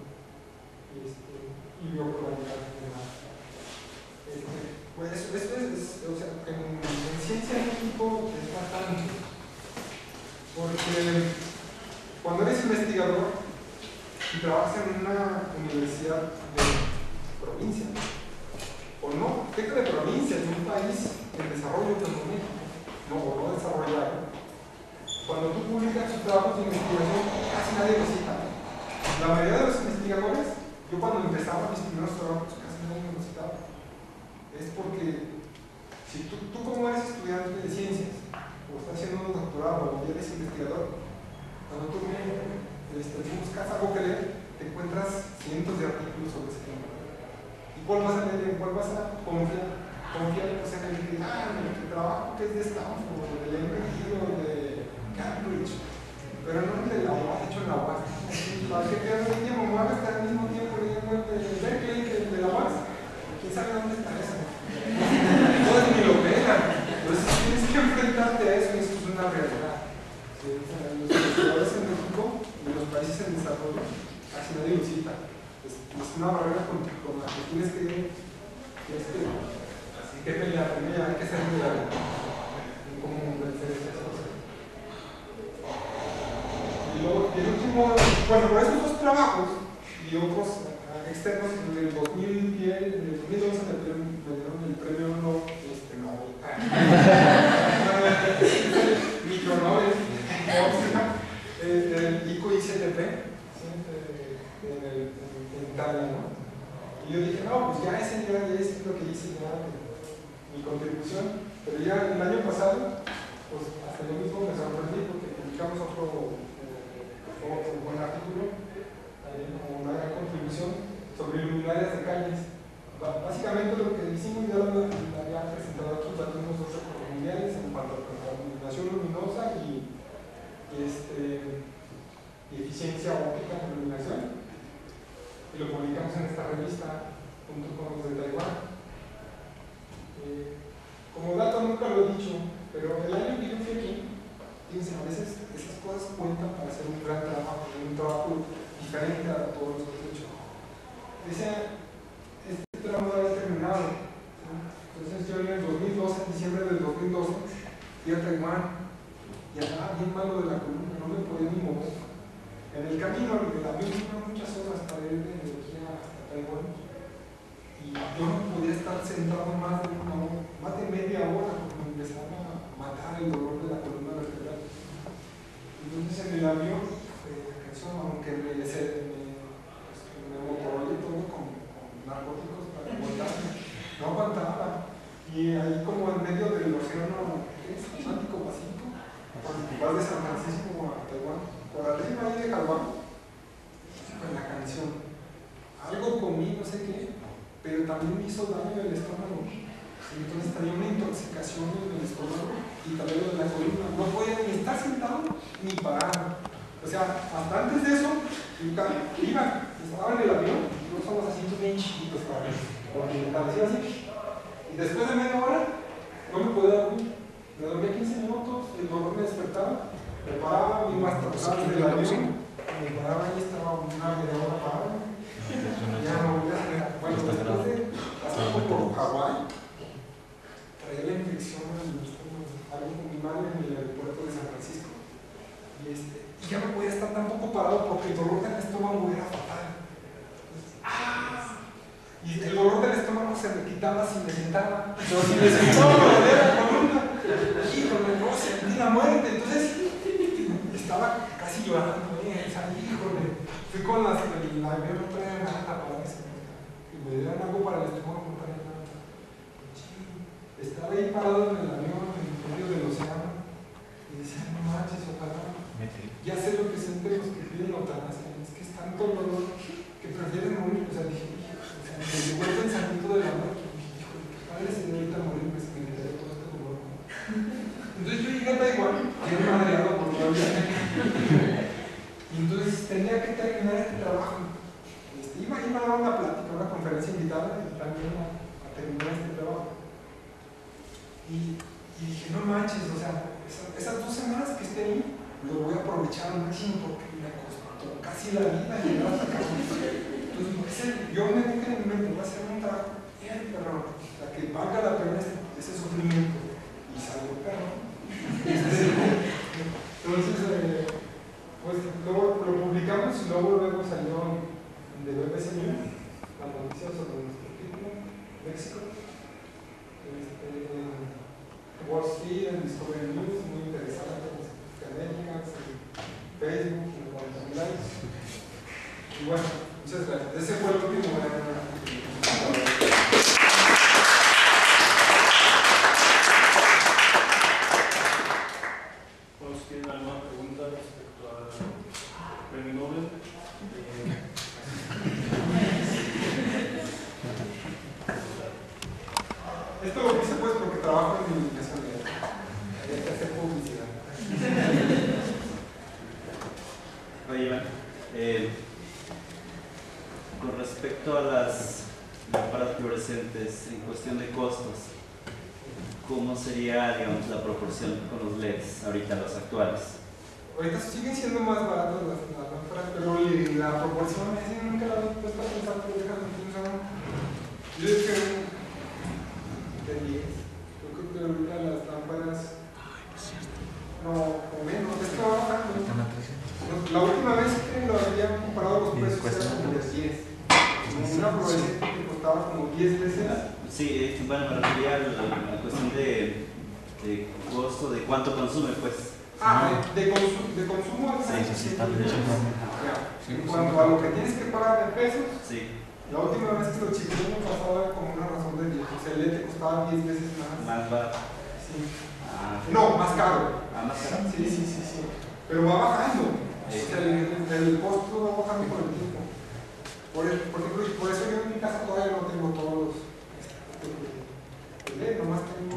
Y biopolariedad tiene más. Pues esto es, o sea, en ciencia en México es bastante, porque cuando eres investigador y trabajas en una universidad de provincia, o no, fíjate de provincia, de un país en desarrollo como México, no desarrollado, cuando tú publicas tus trabajos de investigación, casi nadie lo cita. La mayoría de los investigadores, yo cuando empezaba mis primeros trabajos, casi nadie me lo citaba. Es porque si tú como eres estudiante de ciencias, o estás haciendo un doctorado, o eres investigador, cuando tú buscas algo que leer, te encuentras cientos de artículos sobre ese tema. ¿Y cuál vas a leer? ¿En cuál vas a confiar? Confiar pues, en el que, el trabajo que es de Stanford, o de MIT, o de Cambridge, pero no el de la UAS, hecho en la UAS. Para que te el tiempo, va a estar al mismo tiempo leyendo el de Berkeley que el de la UAS. ¿Quién sabe dónde está eso? Todos ni lo pegan. Entonces tienes que enfrentarte a eso y eso es una realidad. Los investigadores en México y los países en desarrollo casi nadie lo cita. Es una barrera con la que tienes que pelear, hay que ser muy largo en cómo vencer esas cosas. Y luego, el último, bueno, por esos dos trabajos y otros externos, en el 2010, en el 2012 me dieron el premio Nobel, Micronobel, el ICO-ICTP, en Italia, ¿no? Y yo dije, no, pues ya ese ya es lo que hice, ya mi contribución. Pero ya el año pasado, pues hasta yo mismo me sorprendí porque publicamos otro buen artículo, como una gran contribución sobre luminarias de calles. Básicamente lo que hicimos, ya lo había presentado aquí, ya tenemos dos récords mundiales en cuanto a la iluminación luminosa y eficiencia óptica de iluminación. Y lo publicamos en esta revista junto con los de Taiwán. Como dato nunca lo he dicho, pero el año que yo fui aquí, fíjense, a veces esas cosas cuentan para hacer un gran trabajo, un trabajo diferente a todos los que he hecho. Este trabajo había terminado, ¿no? Entonces yo en el 2012, en diciembre del 2012, fui a Taiwán y andaba bien malo de la columna, no me podía ni mover. En el camino, el avión tuvo muchas horas para ir de energía hasta Taiwán y yo no podía estar sentado más de media hora porque me empezaba a matar el dolor de la columna vertebral. Entonces en el avión, aunque me motorolé todo con narcóticos para aguantarme, no aguantaba. Y ahí como en medio del océano Atlántico Pacífico, vas de San Francisco a Taiwán, por arriba ahí de Jalwán, con la canción. Algo comí, no sé qué, pero también me hizo daño en el estómago. Entonces tenía una intoxicación en el estómago y también en la columna. No podía ni estar sentado ni parado. O sea, hasta antes de eso, estaba en el avión, no son los asientos bien chiquitos para mí, porque me parecía así. Y después de media hora, no me podía dormir. Me dormía 15 minutos, el dolor me despertaba, me paraba, me iba hasta atrás del avión, me paraba y estaba una media hora parado. Ya no volvía a hacer. Bueno, después de pasar por Hawái, proyección algo con mi madre en el aeropuerto de San Francisco. Y ya no podía estar tampoco parado porque el dolor del estómago era fatal. Y el dolor del estómago se me quitaba si me sentaba. Pero si me sentaba me dolía la columna. Híjole, no, sentí la muerte. Entonces estaba casi llorando. Híjole, fui con la avión, no traía nada para eso. Y me dieron algo para el estómago, no traía nada. Estaba ahí parado en el avión, en medio del océano. Y decía, no manches, ojalá. Ya sé lo que sienten los que piden eutanasia. Es que es tanto dolor que prefieren morir. O sea, dije, me llegó el pensamiento de la muerte. Híjole, qué padre sería ahorita morir, pues me quitaría todo este dolor. Entonces yo llegué a Taiwán, bien madreado por lo y entonces tenía que terminar este trabajo. Iba a dar una plática, una conferencia invitada y también a terminar este trabajo. Y dije, no manches, o sea, esas 2 semanas que esté ahí, lo voy a aprovechar al máximo porque me costó casi la vida llegar hasta acá. Entonces, yo me dije en mi mente, voy a hacer un trabajo bien perro, para que valga la pena ese sufrimiento. Y salió perro. Entonces, pues luego lo publicamos y luego salió de BBC News, la noticia sobre nuestro título, México. Wall Street, en Discovery News, muy interesante, académicas, Facebook, en likes. Y bueno, muchas gracias. Ese fue el último año. ¿Tienen alguna pregunta respecto al premio Nobel? Esto lo hice pues porque trabajo en iluminación de hay que hacer publicidad. Oye, Iván, con respecto a las lámparas fluorescentes en cuestión de costos, ¿cómo sería, digamos, la proporción con los LEDs ahorita, los actuales? Ahorita siguen siendo más baratas las lámparas, pero la proporción es nunca la he puesto a pensar, pero déjame pensar. Yo creo de 10. Yo creo que ahorita las lámparas no, o menos, es que va bajando. La última vez que lo habían comparado los precios eran como de 10. Una fluorescente que costaba como 10 veces. Sí, bueno, me refería a la cuestión de costo, de cuánto consume, pues. De consumo. Sí. En cuanto a lo que tienes que pagar en pesos, sí. La última vez que lo chequeé me pasaba como una razón de 10. O sea, el LED te costaba 10 veces más. Más barato. Sí. No, más caro. Más caro. Sí. Pero va bajando. O sea, el costo va bajando con el tiempo. Por ejemplo, por eso yo en mi casa todavía no tengo todos los LED, nomás tengo.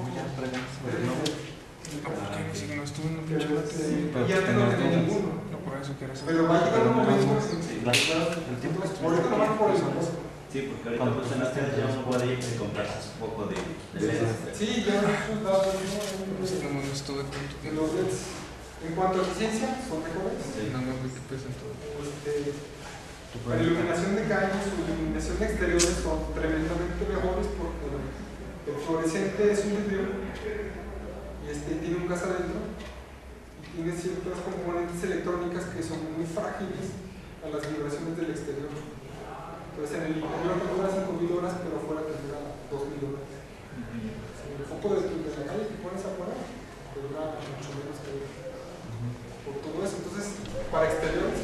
Si no estuvo en y antes no tenía ninguno. No, por eso quieres. Pero va a llegar un momento en el tiempo que ahorita nomás por el costo. Sí, porque ahorita pues en las tiendas ya uno puede ir y comprarse un poco de LEDs. Sí, ya no estuve tanto en los LEDs. En cuanto a eficiencia, son mejores. No me qué pesan todo. La iluminación de calles o iluminación de exteriores son tremendamente mejores porque el fluorescente es un vidrio y tiene un gas adentro y tiene ciertas componentes electrónicas que son muy frágiles a las vibraciones del exterior. Entonces en el interior te dura 5.000 horas, pero afuera te dura 2.000 horas. En el foco de la calle que pones afuera te dura mucho menos que por todo eso. Entonces, para exteriores,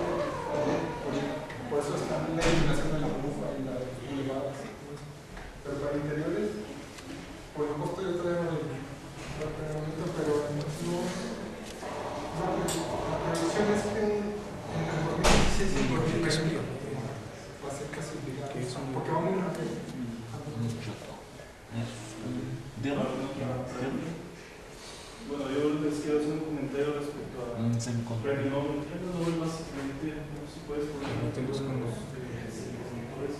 por eso está la iluminación de la bufa y la elevada. Pero para interiores, por el costo yo traigo el pero no. La previsión es que en el 2016 va a ser casi obligado. Porque va muy rápido. Bueno, yo les quiero hacer un comentario respecto a premio Nobel. El premio Nobel básicamente, no se puede poner los semiconductores.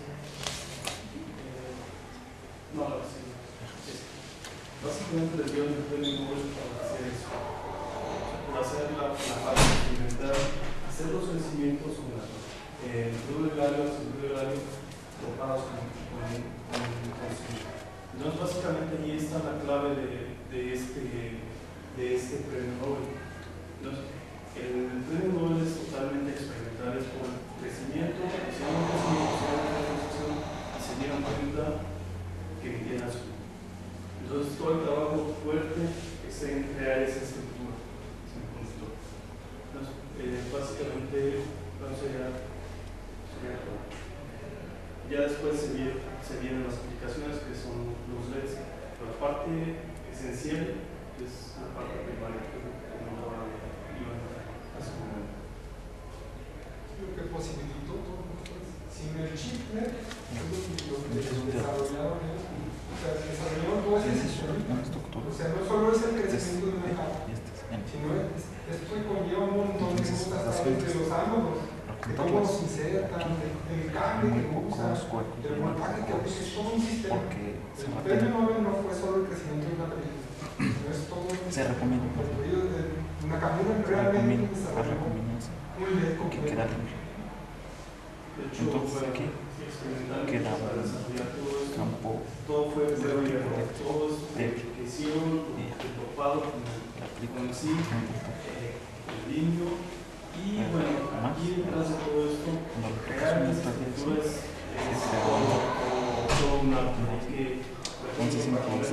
Básicamente les dieron el premio Nobel para hacer eso, por hacer la experimentar, hacer los vencimientos con el crudo de galio, preparados con Entonces, básicamente, ahí está la clave de este premio Nobel. Entonces, el premio Nobel es totalmente experimental, es por crecimiento, y se dieron cuenta que era su. Entonces, todo el trabajo fuerte es en crear esa estructura. Entonces, básicamente, sería todo. Ya después se vienen las aplicaciones, que son los LEDs, pero la parte esencial es la parte primaria que comentaba Iván hace un momento. Lo que posibilitó todo esto es, sin el chip LED, los desarrollaron, todo ese sistema. O sea, no solo es el crecimiento de una capa, sino esto conlleva un montón de cosas, de los ánodos, de cómo los insertan, del cable que usan, del voltaje que aplica, es todo un sistema. El premio Nobel no fue solo el crecimiento de una película, no es todo una camuna realmente desarrolló un LED completo. De hecho, fue experimental para desarrollar todo esto. Todo fue prueba y error, todo es que hicieron topado con el zinc, el lignio. Y bueno, aquí detrás de todo esto, crear estas estructuras es todo un arte. Hay que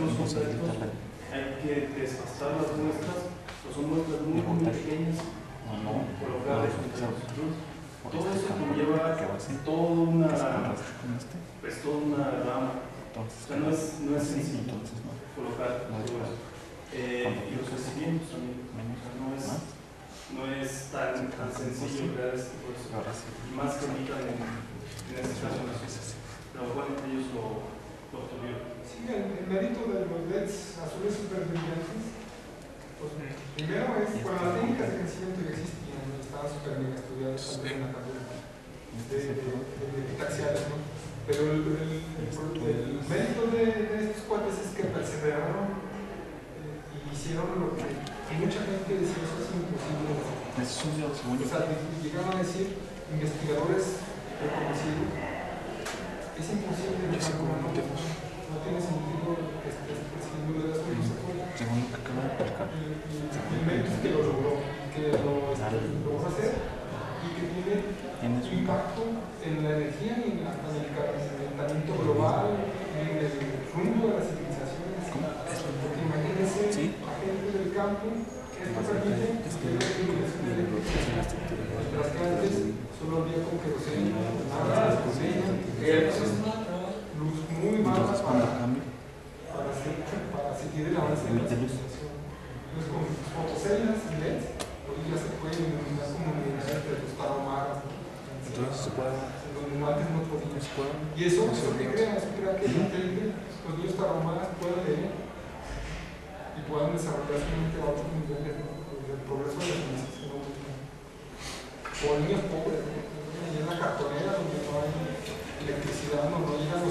desgastar las muestras, pues son muestras muy pequeñas, colocarlas en todo eso conlleva toda una rama. O sea, no es sencillo colocar todo eso. Y los recibimientos también. No es tan sencillo crear este proceso. Y más que ahorita en este caso, pero bueno, ellos lo obtuvieron. Sí, el mérito de los LEDs azules superbrillantes, pues primero es, bueno, las técnicas de crecimiento ya existían, estaban súper bien estudiadas también en la carrera de epitaxiales, ¿no? Pero el mérito de estos cuates es que perseveraron y hicieron lo que mucha gente decía, eso es imposible. O sea, llegaron a decir investigadores reconocidos, es imposible, no tiene sentido que estés persiguiendo de las cosas. El mérito es que lo logró, que lo logró hacer y que tiene impacto en la energía y en el calentamiento global, en el rumbo de las civilizaciones. Porque imagínense a gente del campo, esto permite mientras que antes solo había con queroseno, nada, luz muy mala para seguir el avance de la civilización. Entonces, con fotoceldas y LEDs, hoy ya se pueden iluminar comunidades de los tarahumaras, donde antes no podían. Y eso crea que los niños tarahumaras puedan leer y puedan desarrollar su mente a otros niveles del progreso de la civilización. O niños pobres, y en la cartonera donde no hay electricidad, no llegan los